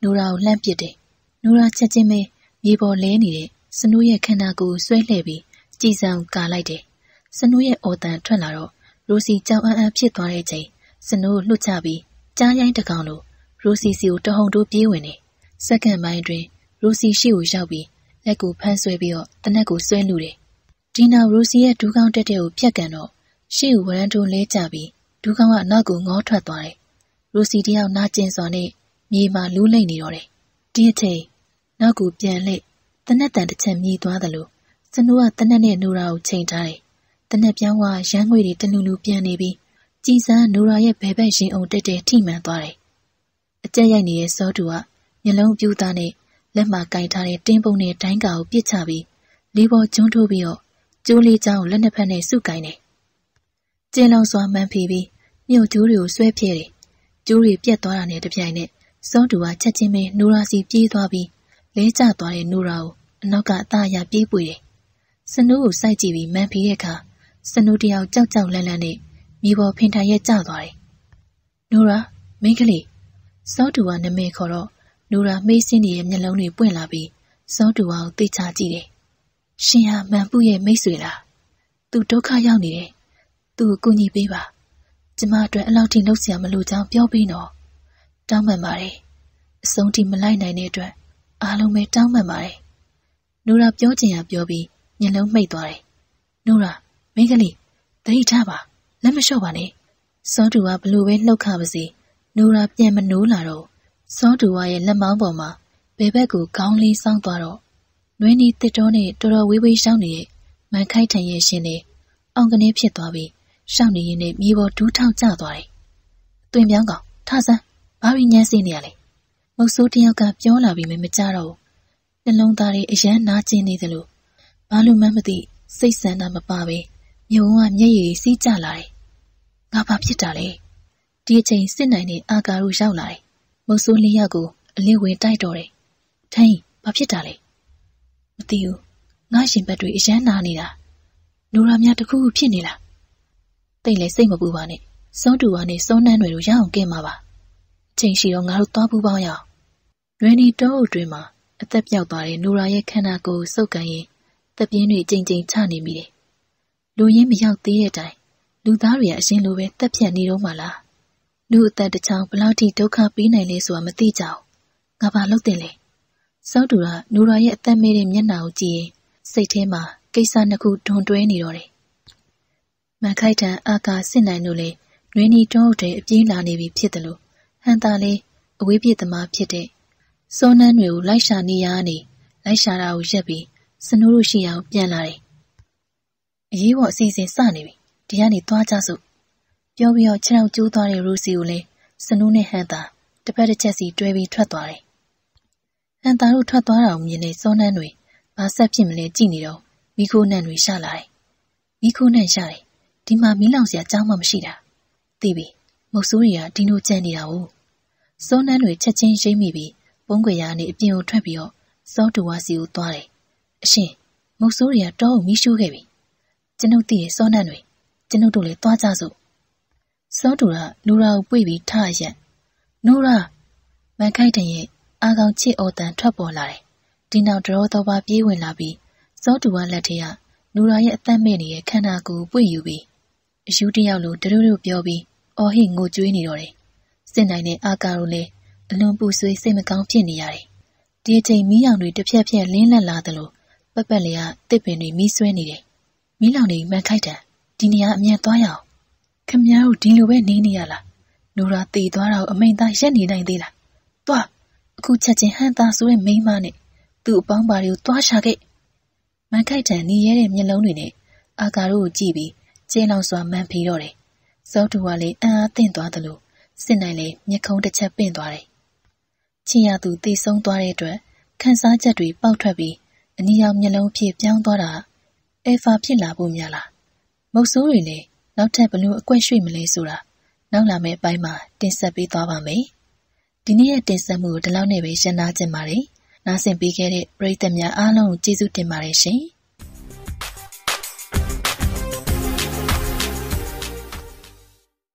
နိုရာကိုလှမ်းပစ်တယ်။နိုရာချက်ချင်းပဲမြေပေါ်လဲနေတဲ့စနူးရဲ့ခန္ဓာကိုယ်ဆွဲလှည့်ပြီးကြည်စံကိုကာလိုက်တယ်။စနူးရဲ့အော်တန်ထွက်လာတော့ရိုစီကြောင်အန်းဖြစ်သွားတဲ့ချိန်စနူးကိုလှုပ်ချပြီးကြားရိုင်းတကောင်လိုရိုစီစီကိုတဟုန်တိုးပြေးဝင်တယ်။စက္ကန့်ပိုင်းအတွင်းရိုစီရှိကိုရောက်ပြီးလက်ကိုဖမ်းဆွဲပြီးတော့တနက်ကိုဆွဲလူတယ်။ဒီနောက်ရိုစီရဲ့ဒူးကောင်းတက်တဲ့ကိုဖြတ်ကန်တော့ရှေ့ကိုဝရန်ထိုးလဲကျပြီးဒူးကောင်းကနောက်ကိုငေါထွက်သွားတယ်။ရိုစီတယောက်နာကျင်စွာနဲ့မြေမှာလူးလိမ့်နေတော့တယ်။ဒီအချိန်နောက်ကိုပြန်လှည့်တနက်တန်တစ်ချက်မြည်သွားသလိုစနူးကတနက်နဲ့နိုရာကိုချိန်ထားတယ်။တနက်ပြောင်းကရမ်းငွေတွေတလူလူပြန်နေပြီးကြည်စမ်းနိုရာရဲ့ဘဲဘက်ရင်အောင်တက်တဲ့ထိမှန်သွားတယ်။အကြက်ရိုက်နေတဲ့စောတူကမျက်လုံးပြူးသားနဲ့လက်မှာကင်ထားတဲ့တင်းပုံနဲ့ဒိုင်းကာကိုပစ်ချပြီးလေးပေါ်ကျွန်းထိုးပြီးတော့ကျိုးလေးချောင်းကိုလက်နှစ်ဖက်နဲ့စုကင်တယ်။ကျင်းလောင်စွာမှန်ဖီပြီးမြုပ်ကျိုးတွေကိုဆွဲပြဲတယ်။ကျိုးတွေပြက်သွားတာနဲ့တပြိုင်နက်စောတူကချက်ချင်းပဲနိုရာစီပြေးသွားပြီးလဲကျသွားတဲ့နိုရာကိုအနောက်ကအသားရပြေးပွေတယ်။စနူးကိုစိုက်ကြည့်ပြီးမှန်ဖီတဲ့အခါစနူးတယောက်ကြောက်ကြောက်လန့်လန့်နဲ့မြေပေါ်ဖင်ထိုင်ရဲ့ကျသွားတယ်။နိုရာမိန်းကလေးစောတူကနာမည်ခေါ်တော့နိုရာမေးစင်းရဲ့မျက်လုံးတွေပွင့်လာပြီးစောတူကိုသိချကြည့်တယ်။ရှင်ဟာမှန်ပုရဲ့မိတ်ဆွေလား။သူဒုက္ခရောက်နေတယ်။သူ့ကိုကူညီပေးပါ။ကျမအတွက်အလောက်ထိလှုပ်ရှားမလို့ကြောင်းပြောပေးနော်။တောင်းပန်ပါတယ်။အဆုံးထိမလိုက်နိုင်တဲ့အတွက်အားလုံးပဲတောင်းပန်ပါတယ်။နိုရာပြောချင်ရပြောပြီးမျက်လုံးမှိတ်သွားတယ်။နိုရာမိန်းကလေးသတိထားပါလက်မလျှော့ပါနဲ့။စောတူကဘလို့ပဲလှုပ်ခါပါစေနိုရာပြန်မနိုးလာတော့စောတူဝါရဲ့လက်မောင်းပေါ်မှာဘယ်ဘက်ကိုခေါင်းလေးဆောင်းသွားတော့နွေးနီးတစ်တော်နဲ့တော်တော်ဝေးဝေးရှောင်းနေတဲ့မန်ခိုက်ထန်ရဲ့ရှင်နဲ့အောင်ကနေဖြစ်သွားပြီးရှောင်းနေရင်နဲ့မြေပေါ်ဒူးထောက်ကျသွားတယ်။တွင်ပြောင်းကောင်ထဆန်းဘာပြီးညှမ်းစင်းနေရလဲ။မုတ်ဆိုးတယောက်ကပြောလာပြီးမကြတော့ဘူး။နှလုံးသားတွေအယမ်းနာကျင်နေသလိုဘာလို့မှမသိစိတ်ဆန္ဒမပါပဲမြုံကမျက်ရည်စီးကျလာတယ်။ငါဘာဖြစ်တာလဲ။ဒီအချိန်စစ်နိုင်တဲ့အာကာတို့ရောက်လာတယ်။မုတ်ဆိုးလေးယောက်ကိုအလင်းဝင်တိုက်တော့တယ်။ထိုင်းဘာဖြစ်တာလဲ။မသိဘူး။ငါရှင်ဘက်တွေအယမ်းနာနေတာ။နိုရာများတစ်ခုခုဖြစ်နေလား။တိတ်လည်းစိတ်မပူပါနဲ့။စောတူဝါနဲ့စောနန်းတွေတို့ရအောင်ကဲမှာပါ။ချိန်ရှိတော့ငါတို့သွားပူပေါင်းရအောင်။ရွေနီတောအုပ်တွင်မှာအသက်ပြောက်သွားတဲ့နိုရာရဲ့ခန္ဓာကိုယ်စုပ်ကန်ရင်သက်ပြင်းတွေကြိမ်ကြိမ်ချနေမိတယ်။လူရင်းမရောက်သေးတဲ့အတိုင်းလူသားတွေကအရင်လိုပဲတက်ပြတ်နေတော့မှလား။လူအသက်တစ်ချောင်းဘလောက်ထိဒုက္ခပေးနိုင်လဲဆိုတာမသိကြဘူး။ငါဘာလုပ်တင်လဲ။စောတူကနိုရာရဲ့အသက်မဲတဲ့မျက်နှာကိုကြည့်ရင်စိတ်ထဲမှာကိစ္စနှစ်ခုတွန်တွဲနေတော့တယ်။မန်ခိုက်တန်အာကာစစ်နိုင်တို့လေနွေးနီတောအုပ်တွေအပြေးလာနေပြီဖြစ်တယ်လို့ဟန်တာလေးအဝေးပြေးသမားဖြစ်တဲ့စောနန်းတွေကိုလိုက်ရှာနေရကနေလိုက်ရှာတာကိုရက်ပြီးစနိုးတို့ရှိအောင်ပြန်လာတယ်။အရေးပေါ်အစီအစဉ်စနေပြီ။ဒီကနေသွားကြစို့ပြောပြီးတော့ခြေထောက်ကျိုးသွားတဲ့ရိုစီကိုလည်းစနိုးနဲ့ဟန်တာတစ်ဖက်တစ်ချက်စီတွဲပြီးထွက်သွားတယ်။ဟန်တာတို့ထွက်သွားတာကိုမြင်တဲ့စောနန်းတွေဘာဆက်ဖြစ်မလဲကြည့်နေတော့မီခိုနန်းတွေရှာလာတယ်။မီခိုနန်းရှာတယ်။ဒီမှာမီးလောင်စရာအကြောင်းမှမရှိတာ။သိပြီ။မုတ်ဆိုးတွေကဒီလိုကြံနေတာ哦။စောနန်းတွေချက်ချင်းရိမ့်မိပြီးပုံးကွယ်ရာကနေအပြင်ကိုထွက်ပြီးတော့စောတူဝါစီကိုသွားတယ်။အရှင်မုတ်ဆိုးတွေကတောကိုမီးရှို့ခဲ့ပြီ။ကျွန်ုပ်သိတဲ့စောနန်းတွေကျွန်ုပ်တို့လည်းသွားကြစို့။စောတူကနိုရာကိုပွေ့ပြီးထားရက်နိုရာမန်ခိုက်တန်ရဲ့အာကောင်ချစ်အော်တန်ထွက်ပေါ်လာတယ်။ဒီနောက်ဒရောတော်ပါပြေးဝင်လာပြီးစောတူကလက်ထဲကနိုရာရဲ့အသက်မဲ့နေတဲ့ခန္ဓာကိုယ်ပွေ့ယူပြီးအယူတယောက်လိုဒရုပြောပြီးအော်ဟိငိုကြွေးနေတော့တယ်။စစ်နိုင်တဲ့အာကာတို့လည်းအလွန်ပူဆွေးစိတ်မကောင်းဖြစ်နေရတယ်။ဒီအချိန်မီးရောင်တွေတစ်ဖြက်ဖြက်လင်းလက်လာသလိုပက်ပက်လေးကတစ်ပင်တွေမီးဆွဲနေတယ်။မီးလောင်နေမှန်ခိုက်တန်ဒီနေရာအမြန်သွားရအောင်။ခင်ဗျားတို့ဒီလိုပဲနေနေရလား။နိုရာတေသွားတာကိုအမိန်သားရက်နေနိုင်သေးလား။သွားအခုချက်ချင်းဟန်သားဆိုတဲ့မိန်းမနဲ့သူ့အပေါင်းပါတွေကိုသွားရှာခဲ့။မန်ခိုက်တန်နေရဲတဲ့မျက်လုံးတွေနဲ့အာကာတို့ကိုကြည့်ပြီးကျဲလောင်စွာမှန်ဖီတော့တယ်။စောတူကလည်းအံ့အားသင့်သွားသလိုစစ်နိုင်လေမျက်ခုံးတစ်ချက်ပင့်သွားတယ်။ချင်းရသူသေဆုံးသွားတဲ့အတွက်ခန်းစားချက်တွေပေါက်ထွက်ပြီးအနီရောင်မျက်လုံးဖြစ်ပြောင်းသွားတာအေဖာဖြစ်လာဖို့များလား။မုတ်ဆိုးတွေလည်းနောက်ထပ်ဘလို့အကွက်ရွှေ့မလဲဆိုတာနောက်လာမယ့်အပိုင်းမှာတင်ဆက်ပေးသွားပါမယ်။ဒီနေ့ရဲ့တင်ဆက်မှုကိုဒီလောက်နဲ့ပဲရှင်းနာခြင်းပါတယ်။နားဆင်ပေးခဲ့တဲ့ပရိသတ်များအားလုံးကိုကျေးဇူးတင်ပါတယ်ရှင်။